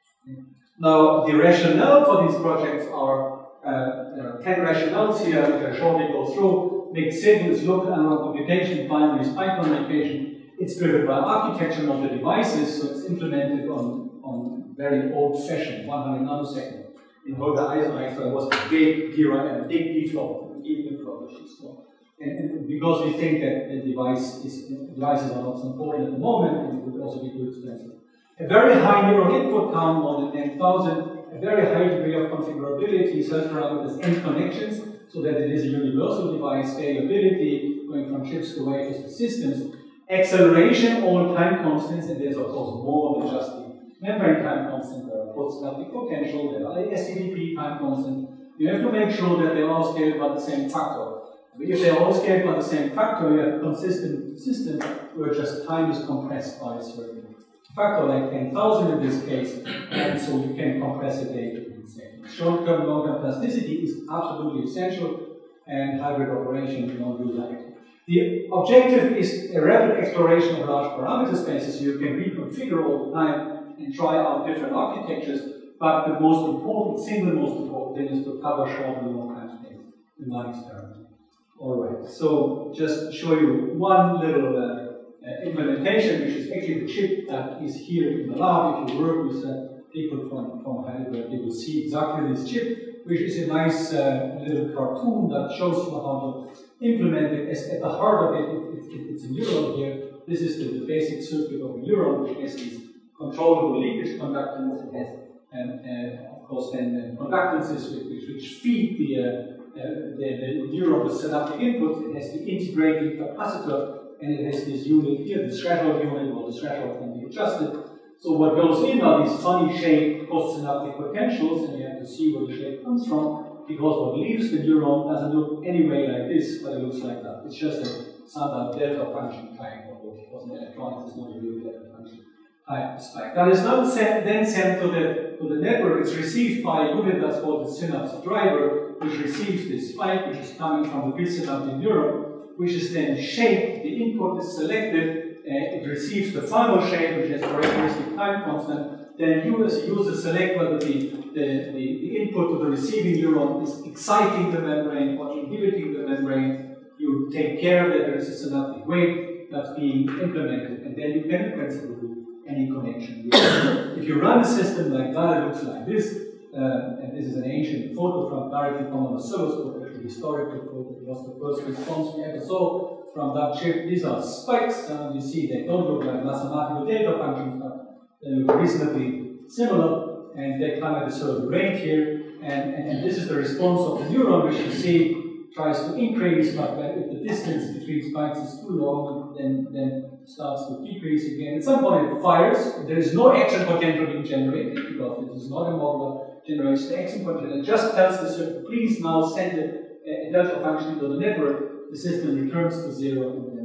S1: Now, the rationale for these projects are, uh, there are ten rationales here, which I shortly go through. Makes signals, local analog computation, binary spike communication. It's driven by architecture of the devices, so it's implemented on, on very old-fashioned one hundred nanosecond. In Holger Eisenreich, there was a big D RAM and a big D flop, D flop machines. And, and because we think that the device is, devices are not so important at the moment, and it would also be too expensive. A very high neural input count, more than ten thousand, a very high degree of configurability, such parameters and connections, so that it is a universal device, scalability, going from chips to wafers to systems, acceleration, all time constants, and there's of course more than just the membrane time constant. There are post-synaptic potential, there are S T D P time constant. You have to make sure that they are all scaled by the same factor. If they are all scaled by the same factor, you have a consistent system where just time is compressed by a certain factor, like ten thousand in this case, and so you can compress a data in seconds. Short-term, long-term plasticity is absolutely essential, and hybrid operation you don't do that. The objective is a rapid exploration of large parameter spaces, so you can reconfigure all the time and try out different architectures, but the most important, single most important thing is to cover short and long time space in one experiment. All right, so just show you one little uh, uh, implementation, which is actually the chip that is here in the lab. If you work with uh, people from, from Heidelberg, you will see exactly this chip, which is a nice uh, little cartoon that shows you how to implement it. As at the heart of it, it, it, it it's a neuron here. This is the, the basic circuit of a neuron, which has these controllable leakage conductance. It has, and uh, of course, then uh, conductances which, which feed the uh, Uh, the, the neuron with synaptic input. It has the integrating capacitor, and it has this unit here, the threshold unit, or the threshold can be adjusted. So what goes in are these funny shaped postsynaptic potentials, and you have to see where the shape comes from, because what leaves the neuron doesn't look anyway like this, but it looks like that. It's just a standard delta function type, or because in electronics is not a real delta function type spike. That is not sent, then sent to the, to the network. It's received by a unit that's called the synapse driver, which receives this spike, which is coming from the presynaptic neuron, which is then shaped. The input is selected, uh, it receives the final shape, which has characteristic time constant. Then you, as a user, select whether the, the, the, the input to the receiving neuron is exciting the membrane or inhibiting the membrane. You take care that there is a synaptic wave that's being implemented, and then you can, in principle, do any connection. If you run a system like that, it looks like this. Uh, and this is an ancient photo from directly from an oscilloscope, actually historical photo. It was the first response we ever saw from that chip. These are spikes. Uh, you see, they don't look like mathematical data functions, but they look reasonably similar, and they come at a certain rate here. And, and, and this is the response of the neuron, which you see tries to increase, but if the distance between spikes is too long, then then starts to decrease again. At some point, it fires. There is no action potential being generated because it is not a modular generates the action potential. It just tells the circuit, please now send a, a delta function to the network. The system returns to zero, and then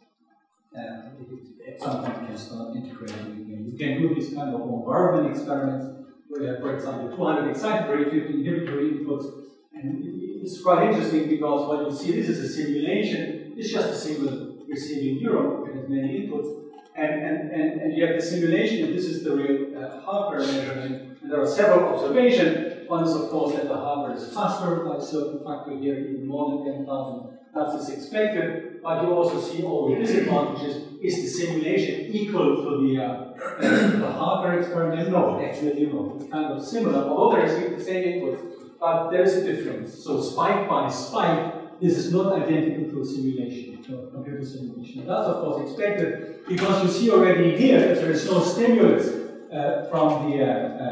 S1: uh, it, at some point can start integrating again. You can do this kind of bombardment experiments where you have, for example, two hundred excitatory, fifty inhibitory inputs. And it's quite interesting because what you see, this is a simulation. It's just a single receiving neuron which has many inputs. And, and, and, and you have the simulation, and this is the real uh, hardware measurement. And there are several observations. One is, of course, that the hardware is faster by a certain factor here, even more than ten thousand. That is expected. But you also see all the disadvantages. Is the simulation equal to the, uh, uh, the hardware experiment? No, definitely not. It's kind of similar, although they receive the same input. But there is a difference. So spike by spike, this is not identical to a simulation, to a computer simulation. And that's of course expected because you see already here that there is no stimulus uh, from the uh,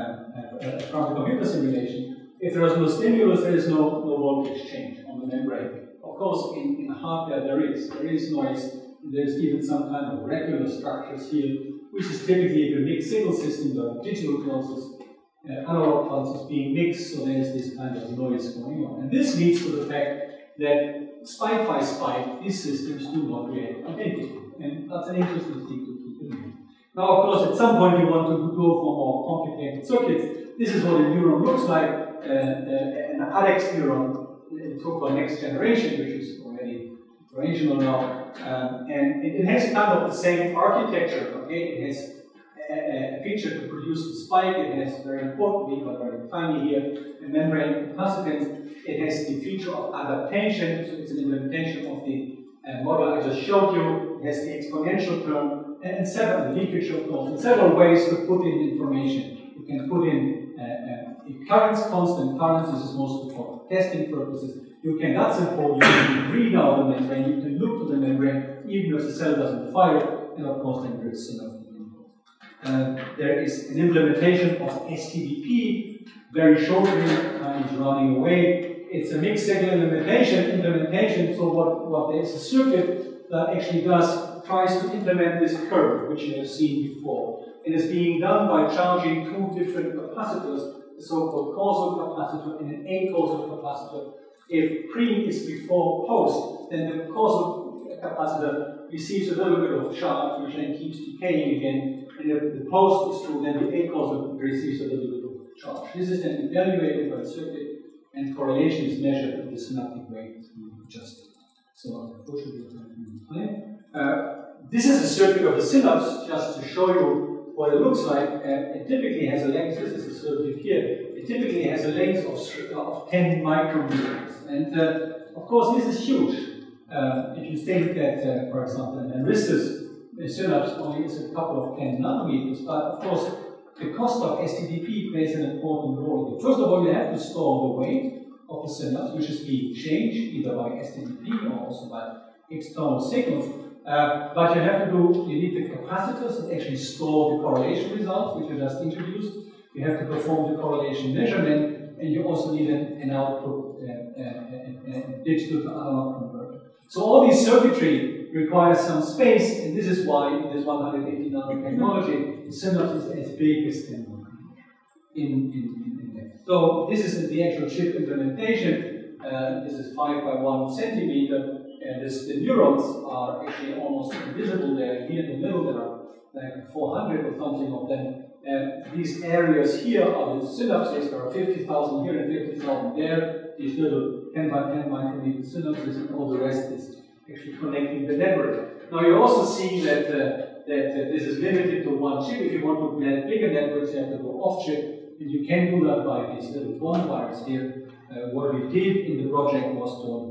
S1: uh, uh, from the computer simulation. If there is no stimulus, there is no, no voltage change on the membrane. Of course, in, in hardware there is. There is noise. There's even some kind of regular structures here, which is typically if a mixed signal system, there are digital pulses, uh, analog pulses being mixed, so there's this kind of noise going on. And this leads to the fact that spike by spike, these systems do not react identically. And that's an interesting thing to keep in mind. Now, of course, at some point you want to go for more complicated circuits. This is what a neuron looks like. Uh, uh, an Alex neuron, it took our next generation, which is already operational now. Um, and it, it has kind of the same architecture, okay? It has a, a feature to produce the spike. It has, very importantly, but very tiny here, a membrane capacitance. It has the feature of adaptation, so it's an implementation of the uh, model I just showed you. It has the exponential term, and several leakage, of course, and several ways to put in information. You can put in uh, uh, currents, constant currents. This is mostly for testing purposes. You can, that's important, you can read out the membrane, you can look to the membrane, even if the cell doesn't fire, and of course then there is synaptic input. Uh, there is an implementation of S T D P, very shortly, time is running away. It's a mixed signal implementation, implementation, so what, what there is a circuit that actually does, tries to implement this curve, which you have seen before. It is being done by charging two different capacitors, the so-called causal capacitor and an acausal capacitor. If pre is before post, then the causal capacitor receives a little bit of charge, which then keeps decaying again. And if the post is true, then the acausal receives a little bit of charge. This is then evaluated by the circuit, and correlation is measured in the synaptic rate is being adjusted. So, uh, this is a circuit of the synapse, just to show you what it looks like. Uh, it typically has a length, this is a circuit here, it typically has a length of, of ten micrometers. And uh, of course, this is huge. Uh, if you think that, uh, for example, an Aristus synapse only is a couple of ten nanometers, but of course, the cost of S T D P plays an important role. First of all, you have to store the weight of the synapse, which is being changed either by S T D P or also by external signals. Uh, but you have to do, you need the capacitors that actually store the correlation results, which you just introduced. You have to perform the correlation measurement, and you also need an, an output, uh, uh, uh, uh, digital to analog converter. So all these circuitry requires some space, and this is why in this one hundred eighty nano technology, the synapse is as big as ten in, in, in, in there. So this is the actual chip implementation. Uh, this is five by one centimeter. And this, the neurons are actually almost invisible there. Here in the middle, there are like four hundred or something of them. And these areas here are the synapses. There are fifty thousand here and fifty thousand there. These little ten by ten micrometer synapses, and all the rest is actually connecting the network. Now you also see that, uh, that uh, this is limited to one chip. If you want to plan bigger networks, you have to go off chip. And you can do that by these little bond wires here. Uh, what we did in the project was to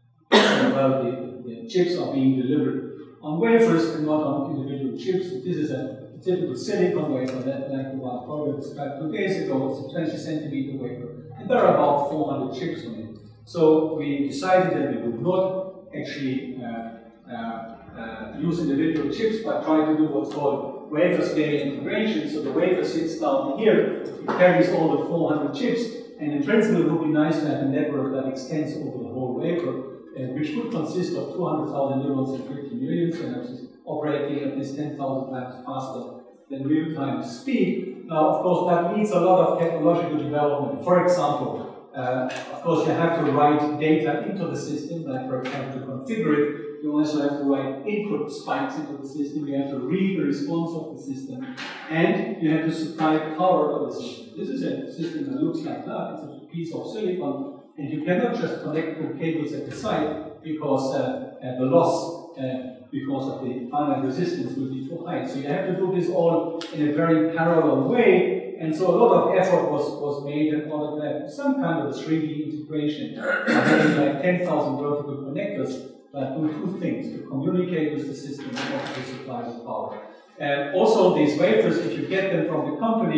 S1: well, the, the chips are being delivered on wafers and not on individual chips. This is a, a typical silicon wafer that, like the one Holger described two days ago. It's a twenty centimeter wafer, and there are about four hundred chips on it. So we decided that we would not actually uh, uh, uh, use individual chips, but try to do what's called wafer scale integration. So the wafer sits down here, it carries all the four hundred chips, and in principle it would be nice to have a network that extends over the whole wafer. Uh, which would consist of two hundred thousand neurons and fifty million synapses operating at this ten thousand times faster than real-time speed. Now, of course, that needs a lot of technological development. For example, uh, of course, you have to write data into the system, like, for example, to configure it. You also have to write input spikes into the system. You have to read the response of the system. And you have to supply power to the system. This is a system that looks like that. It's a piece of silicon. And you cannot just connect two cables at the side because uh, uh, the loss, uh, because of the finite resistance, will be too high. So you have to do this all in a very parallel way. And so a lot of effort was, was made in order to have some kind of a three D integration, having like ten thousand vertical connectors that do two things: to communicate with the system and also to supply the power. And also these wafers, if you get them from the company,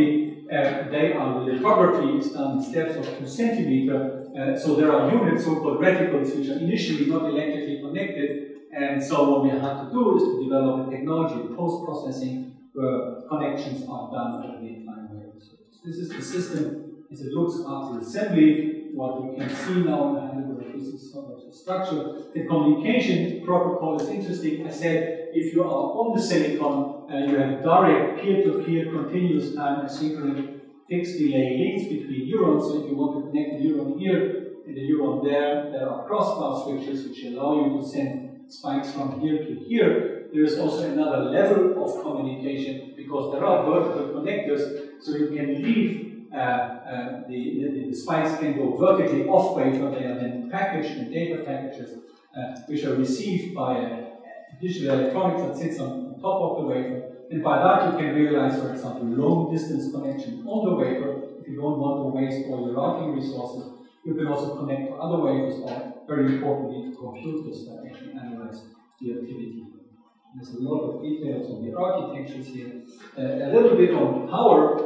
S1: uh, they are, the lithography is done in steps of two centimeter. Uh, so there are units, so-called reticles, which are initially not electrically connected. And so what we have to do is to develop a technology, post-processing, where connections are done over the entire wave. So this is the system as it looks after assembly. What you can see now in Heidelberg is this sort of structure. The communication protocol is interesting. I said if you are on the silicon, uh, you have direct peer-to-peer continuous time asynchronous fixed delay links between neurons. So if you want to connect a neuron here and a neuron there, there are crossbar switches which allow you to send spikes from here to here. There is also another level of communication because there are vertical connectors, so you can leave uh, uh, the, the, the spikes can go vertically off wafer. They are then packaged in data packages uh, which are received by a digital electronics that sits on, on top of the wafer. And by that you can realize, for example, long distance connection on the wafer. If you don't want to waste all your routing resources, you can also connect to other wafers or, very importantly, to computers that actually analyze the activity. There's a lot of details on the architectures here. Uh, a little bit on power.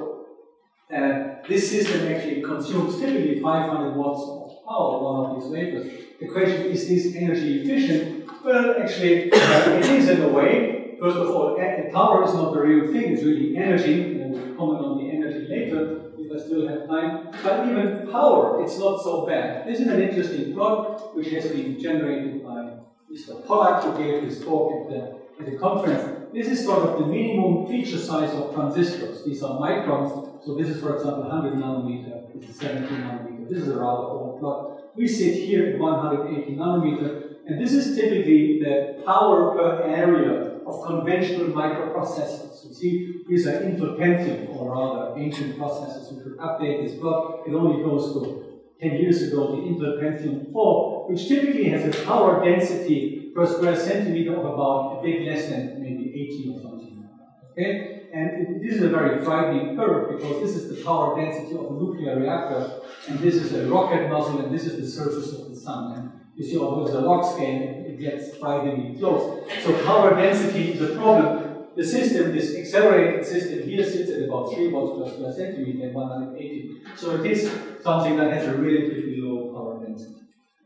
S1: Uh, this system actually consumes typically five hundred watts of power, one of these wafers. The question is, is this energy efficient? Well, actually, uh, it is in a way. First of all, the power is not the real thing, it's really energy. And we'll comment on the energy later, if I still have time. But even power, it's not so bad. This is an interesting plot which has been generated by Mister Pollack, who gave his talk at the, at the conference. This is sort of the minimum feature size of transistors. These are microns. So this is, for example, one hundred nanometer. This is seventeen nanometer. This is a rather old plot. We sit here at one hundred eighty nanometer, and this is typically the power per area of conventional microprocessors. You see, these are Intel Pentium, or rather ancient processors. We should update this plot. It only goes to ten years ago, the Intel Pentium four, which typically has a power density per square centimeter of about a bit less than maybe eighteen or something. Okay? And it, this is a very frightening curve because this is the power density of a nuclear reactor, and this is a rocket nozzle, and this is the surface of the sun. And you see, although it's a log scale, it gets frighteningly close. So power density is a problem. The system, this accelerated system here, sits at about three watts per square centimeter and one hundred eighty. So it is something that has a relatively low power density.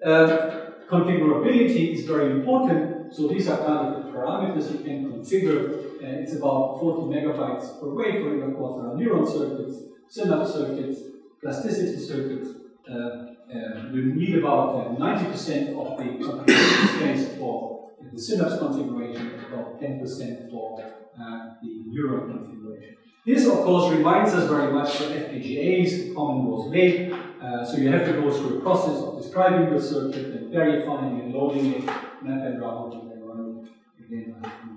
S1: Uh, configurability is very important. So these are kind of the parameters you can configure. Uh, it's about forty megabytes per wafer. Of course, there are neuron circuits, synapse circuits, plasticity circuits. Uh, uh, you need about ninety percent uh, of the configuration space for uh, the synapse configuration, about ten percent for uh, the neuron configuration. This, of course, reminds us very much of F P G As. The comment was made. Uh, so you have to go through a process of describing the circuit and verifying and loading it, map and route, and then run it again.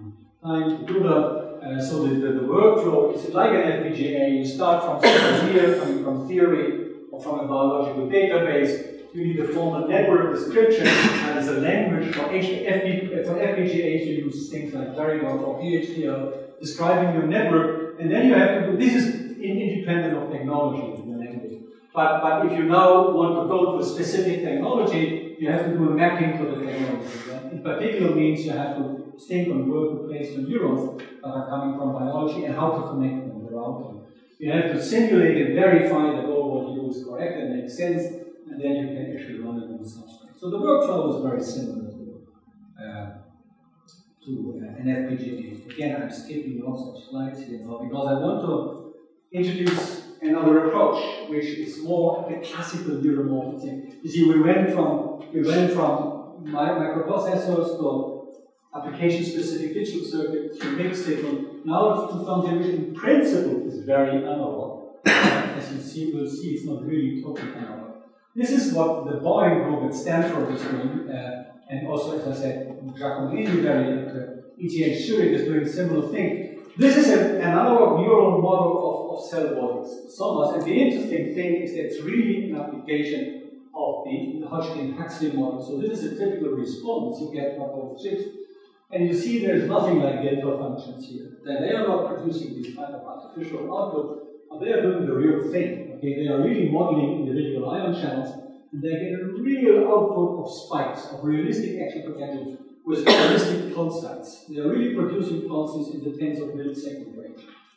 S1: Time to do that. Uh, so the, the, the workflow is like an F P G A. You start from something here, coming from theory or from a biological database. You need a formal network description, and as a language for, H F P, for F P G As, you use things like Verilog or P H D L, describing your network, and then you have to do, this is independent of technology, the language. But, but if you now want to go to a specific technology, you have to do a mapping to the technology. That in particular means you have to think on where to place the neurons that are coming from biology and how to connect them, the routing. You have to simulate and verify that all what you do is correct and makes sense, and then you can actually run it on the substrate. So the workflow is very similar to, uh, to uh, an F P G A. Again, I'm skipping lots of slides here now because I want to introduce another approach, which is more the classical neuromorphic. You see, we went from we went from microprocessors to application-specific digital circuits to mixed signal. Now to something which in principle is very analog. As you see, we'll see it's not really totally analog. This is what the Boeing group at Stanford is doing, uh, and also, as I said, Giacometti very at uh, E T H Zurich is doing a similar thing. This is a, an analog neural model of, of cell bodies. So and the interesting thing is that it's really an application of the Hodgkin-Huxley model. So this is a typical response. You get one of the chips. And you see there's nothing like delta functions here. That they are not producing this kind of artificial output, but they are doing the real thing. Okay, they are really modeling individual ion channels, and they get a real output of spikes, of realistic action potential with realistic pulse size. They are really producing pulses in the tens of millisecond range.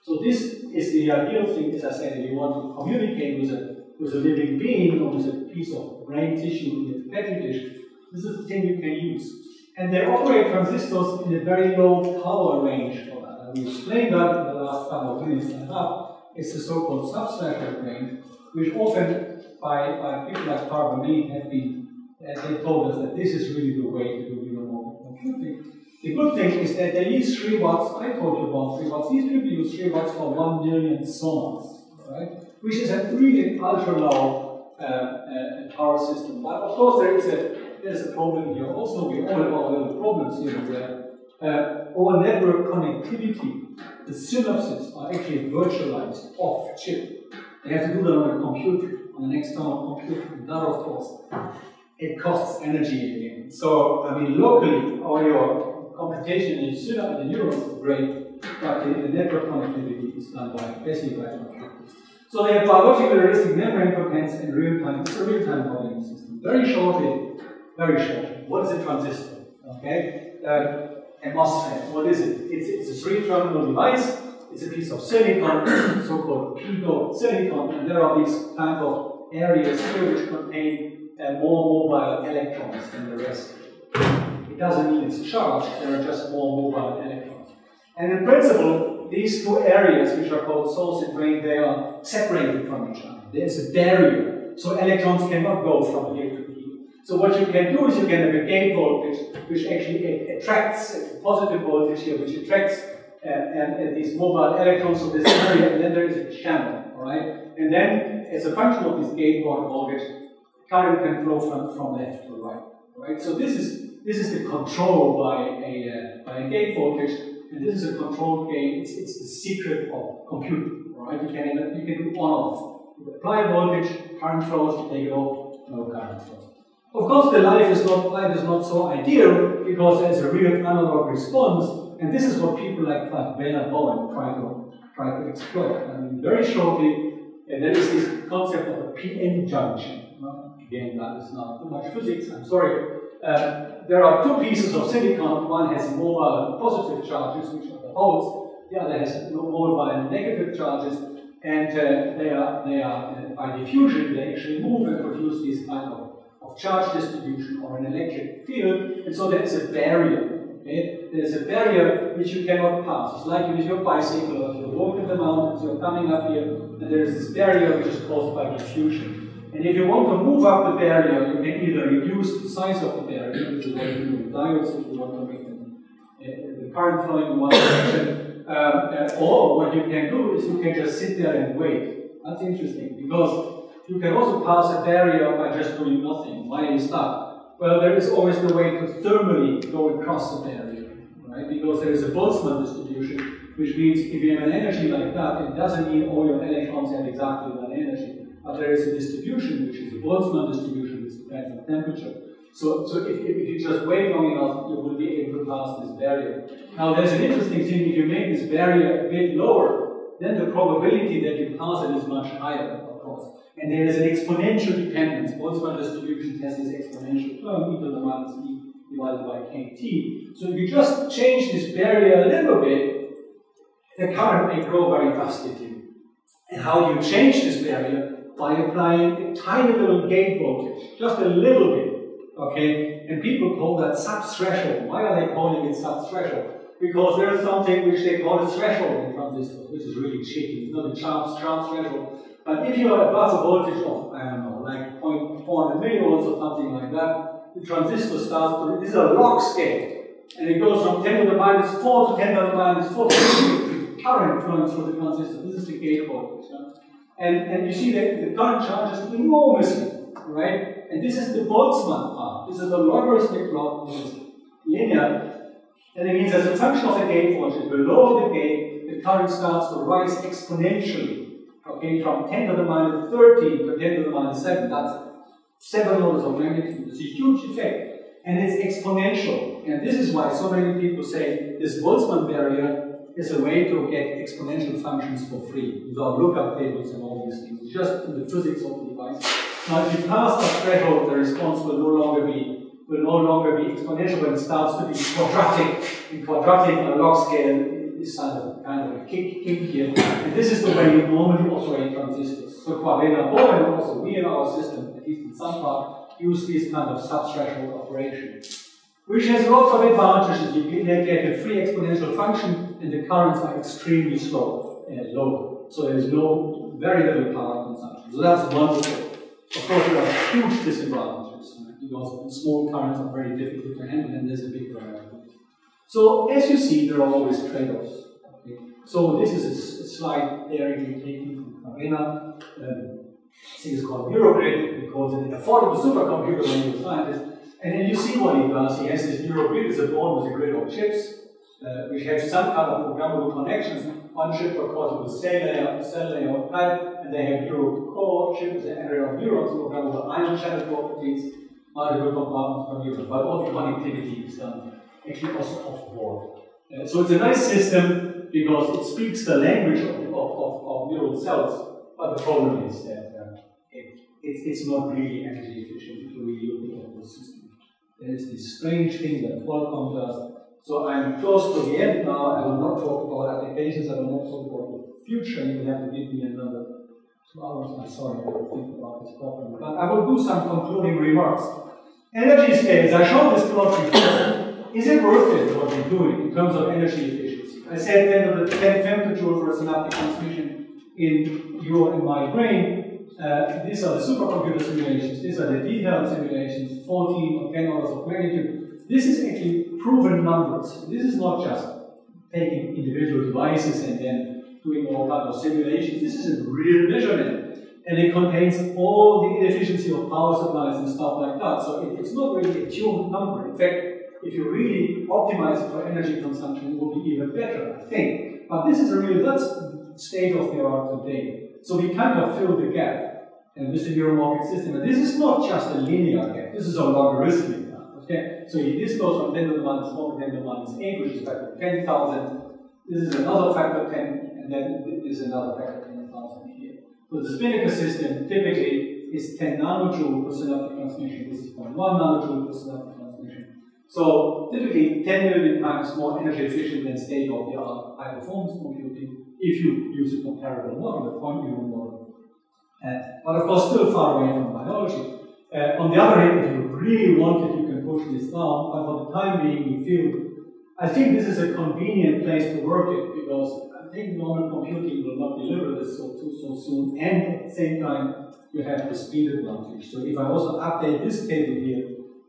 S1: So this is the ideal thing, as I said, if you want to communicate with a, with a living being or with a piece of brain tissue in a petri dish. This is the thing you can use. And they operate transistors in a very low power range for that. And we explained that in the last couple of minutes and a half. It's the so-called subthreshold range, which often by, by people like Karlheinz have been, uh, they told us that this is really the way to do neuromorphic computing. The good thing is that they use three watts. I told you about three watts. These people use three watts for one million sonars, right? Which is a really ultra low uh, uh, power system. But of course, there is a there's a problem here. Also, we all have our little problems here and there. Uh, our network connectivity, the synapses are actually virtualized off chip. They have to do that on a computer, on an external computer. And that, of course, it costs energy again. So, I mean, locally, all your computation in the neurons is great, but the, the network connectivity is done by basically by computers. So they have biological heuristic membrane potence and real-time. It's a real-time modeling system. Very shortly, very shortly. What is a transistor? Okay, uh, a MOSFET. What is it? It's, it's a three-terminal device. It's a piece of silicon, so-called pico silicon, and there are these kind of areas here which contain uh, more mobile electrons than the rest. It doesn't mean it's charged, there are just more mobile electrons. And in principle, these two areas, which are called source and drain, they are separated from each other. There's a barrier, so electrons cannot go from here to here. So what you can do is you can have a gate voltage, which actually attracts a positive voltage here, which attracts uh, and, and these mobile electrons of this area, and then there is a channel, all right? And then, as a function of this gate voltage, current can flow from, from left to right, right? So this is this is the control by a uh, by a gate voltage, and this is a controlled gate. It's, it's the secret of computing, all right? You can you can do on-off. You apply voltage, current flows. You take it off, no current flows. Of course, the life is not life is not so ideal because there's a real analog response. And this is what people like Werner Bowen try to try to exploit. I mean, very shortly, uh, there is this concept of a P N junction. Well, again, that is not too much physics. I'm sorry. Uh, there are two pieces of silicon. One has mobile positive charges, which are the holes. The other has mobile negative charges, and uh, they are they are uh, by diffusion they actually move and produce this kind of, of charge distribution or an electric field. And so there is a barrier. Okay? There's a barrier which you cannot pass. It's like with your bicycle, or if you walk in the mountains, you're coming up here, and there is this barrier which is caused by diffusion. And if you want to move up the barrier, you can either reduce the size of the barrier, which is what you do with diodes if you want to make them, uh, the current flowing in one direction, um, uh, or what you can do is you can just sit there and wait. That's interesting, because you can also pass a barrier by just doing nothing. Why are you stuck? Well, there is always the way to thermally go across the barrier, right? Because there is a Boltzmann distribution, which means if you have an energy like that, it doesn't mean all your electrons have exactly that energy. But there is a distribution, which is a Boltzmann distribution, which depends on temperature. So, so if, if you just wait long enough, you will be able to pass this barrier. Now, there's an interesting thing. If you make this barrier a bit lower, then the probability that you pass it is much higher, of course. And there is an exponential dependence. Boltzmann distribution has this exponential term, e to the minus e divided by kt. So if you just change this barrier a little bit, the current may grow very drastically. And how do you change this barrier? By applying a tiny little gate voltage, just a little bit, okay? And people call that sub-threshold. Why are they calling it sub-threshold? Because there is something which they call a threshold in transistors, which is really cheeky. It's not a sharp, sharp threshold. But if you are above a voltage of, I don't know, like zero point four hundred millivolts or something like that, the transistor starts to, this is a log scale. And it goes from ten to the minus four to ten to the minus four. Current flowing through the transistor. This is the gate voltage. Yeah? And, and you see that the current charges enormously, right? And this is the Boltzmann part. This is the logarithmic plot, which is linear. And it means as a function of the gate voltage, below the gate, the current starts to rise exponentially. Okay, from ten to the minus thirteen to ten to the minus seven. That's seven orders of magnitude. It's a huge effect. And it's exponential. And this is why so many people say this Boltzmann barrier is a way to get exponential functions for free, without lookup tables and all these things. It's just in the physics of the device. Now, if you pass that threshold, the response will no longer be will no longer be exponential, but it starts to be quadratic. And quadratic on a log scale this kind of, kind of a kick, kick here. And this is the way you normally operate transistors. So Quavena Bohr and also we in our system, at least in some part, use this kind of sub-threshold operation, which has lots of advantages. You get a free exponential function, and the currents are extremely slow and low. So there is no very little power consumption. So that's wonderful. Of course, there are huge disadvantages, right? Because small currents are very difficult to handle, and there's a big variability. So as you see, there are always trade-offs. Okay? So this is a, a slide directly taken from Karena. Um, this is called Neurogrid. We call it an affordable supercomputer when you're a scientist. And then you see what he does. He has this Neurogrid. It's a board with a grid of chips, uh, which have some kind of programmable connections. One chip, of course, with cell layer, cell layer type, and they have neuro core chip with an area of neurons, programmable ion channel properties, multiple compartments per neuron. But all the connectivity is done actually also off board. Uh, so it's a nice system because it speaks the language of, of, of, of neural cells. But the problem is that uh, it, it, it's not really energy efficient if you really look at the system. There is this strange thing that Qualcomm does. So I'm close to the end now. I will not talk about applications. I will not talk about the future. You will have to give me another two hours. I'm sorry, I will think about this problem. But I will do some concluding remarks. Energy scales. I showed this plot before. Is it worth it what we're doing in terms of energy efficiency? I said ten to the tenth femtojoule for a synaptic transmission in your in my brain. Uh, these are the supercomputer simulations. These are the detailed simulations. fourteen or ten orders of magnitude. This is actually proven numbers. This is not just taking individual devices and then doing all kinds of simulations. This is a real measurement. And it contains all the inefficiency of power supplies and stuff like that. So it, it's not really a tuned number. In fact, if you really optimize it for energy consumption, it will be even better, I think. But this is a real, that's state of the art today. So we kind of fill the gap and with the neuromorphic system. And this is not just a linear gap. This is a logarithmic. Okay, so this goes from ten to the minus one to ten to the minus eight, which is factor ten thousand. This is another factor ten, and then this is another factor ten thousand here. So the Spinnaker system typically is ten nanojoule per synaptic transmission. This is zero point one nanojoule per synaptic transmission. So typically ten million times more energy efficient than state-of-the-art high-performance computing if you use a comparable model, a point neuron model. Uh, but of course, still far away from biology. Uh, on the other hand, if you really want it, you can push this down, but for the time being, we feel, I think this is a convenient place to work it, because I think normal computing will not deliver this so, too, so soon, and at the same time, you have the speed advantage. So if I also update this table here,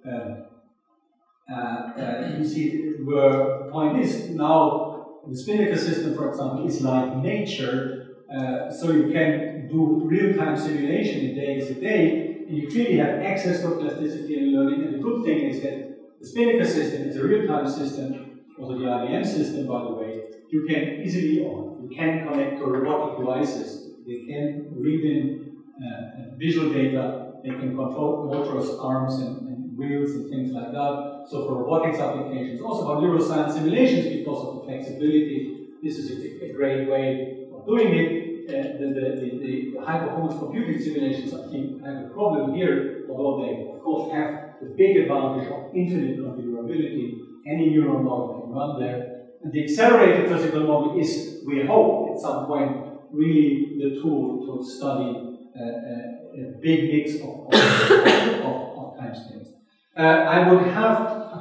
S1: uh, uh, uh, you see where the point is, now the Spinnaker system, for example, is like nature, uh, so you can do real-time simulation in days a day. And you clearly have access to plasticity and learning. And the good thing is that the Spinnaker system is a real-time system, also the I B M system, by the way. You can easily, or you can connect to robotic devices. They can read in uh, visual data. They can control motors, arms, and, and wheels, and things like that. So for robotics applications, also for neuroscience simulations, because of the flexibility, this is a, a great way of doing it. Uh, the, the, the, the high-performance computing simulations, I think, have a problem here, although they, of course, have the big advantage of infinite configurability. Any neural model can run there. And the accelerated physical model is, we hope, at some point, really the tool to study uh, uh, a big mix of, of, of, of timescales. Uh, I would have,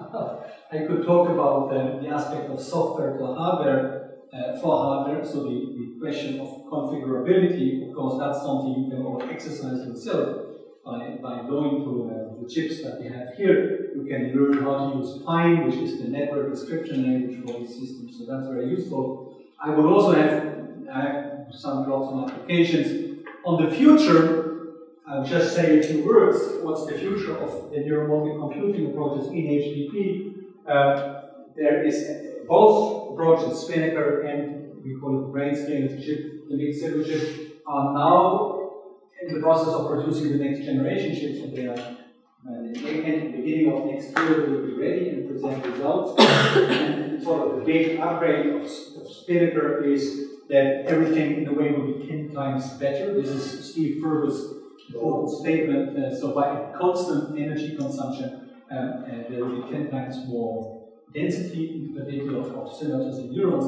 S1: I could talk about uh, the aspect of software to hardware. Uh, for hardware, so the, the question of configurability, of course, that's something you can all exercise yourself by, by going to uh, the chips that we have here. You can learn how to use Pine, which is the network description language for these systems, so that's very useful. I would also have, I have some drops on applications. On the future, I'll just say a few words. What's the future of the neuromorphic computing approaches in H P P? Uh, there is both approaches, Spinnaker and we call it brain scale chip, the mixed signal chip, are now in the process of producing the next generation chips, and they are uh, at the beginning of next year will be ready and present results. And sort of the big upgrade of, of Spinnaker is that everything in a way will be ten times better. This is Steve Ferber's important statement. Uh, so by a constant energy consumption, um, uh, there will be ten times more density, in particular of synapses and neurons.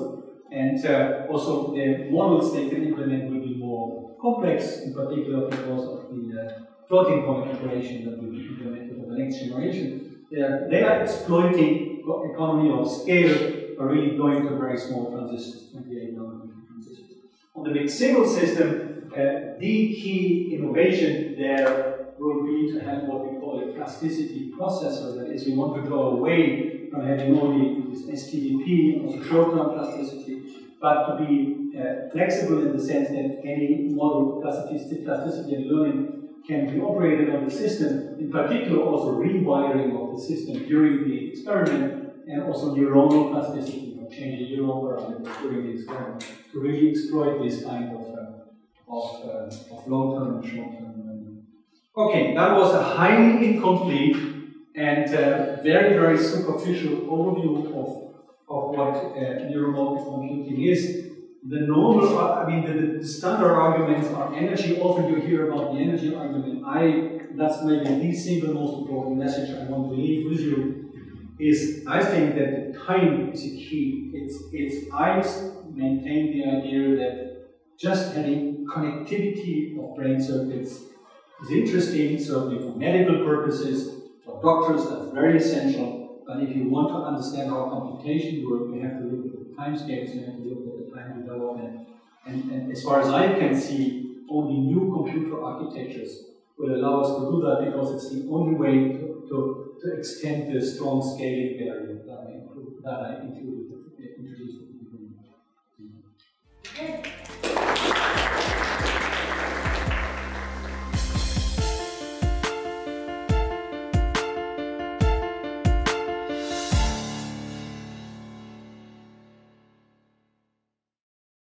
S1: And uh, also the models they can implement will be more complex, in particular because of the uh, floating point operation that will be implemented for the next generation. They are, they are exploiting economy of scale by really going to very small transistors, twenty-eight nanometer transistors. On the mixed signal system, uh, the key innovation there will be to have what we call a plasticity processor. That is, we want to go away from having only this S T D P, also short-term plasticity, but to be uh, flexible in the sense that any model plasticity, plasticity and learning can be operated on the system, in particular also rewiring of the system during the experiment, and also neuronal plasticity, or changing neural parameters during the experiment, to really exploit this kind of, uh, of, uh, of long-term and short-term learning. Okay, that was a highly incomplete and uh, very, very superficial overview of, of what uh, neuromorphic computing is. The normal, I mean, the, the standard arguments are energy. Often you hear about the energy argument. I, that's maybe the single most important message I want to leave with you, is I think that the time is a key. It's, it's, I maintain the idea that just having connectivity of brain circuits is interesting, certainly for medical purposes, for doctors, that's very essential. But if you want to understand how computation works, you have to look at the time scales, you have to look at the time development. And, and as far as I can see, only new computer architectures will allow us to do that, because it's the only way to, to, to extend the strong scaling barrier that I, that I included.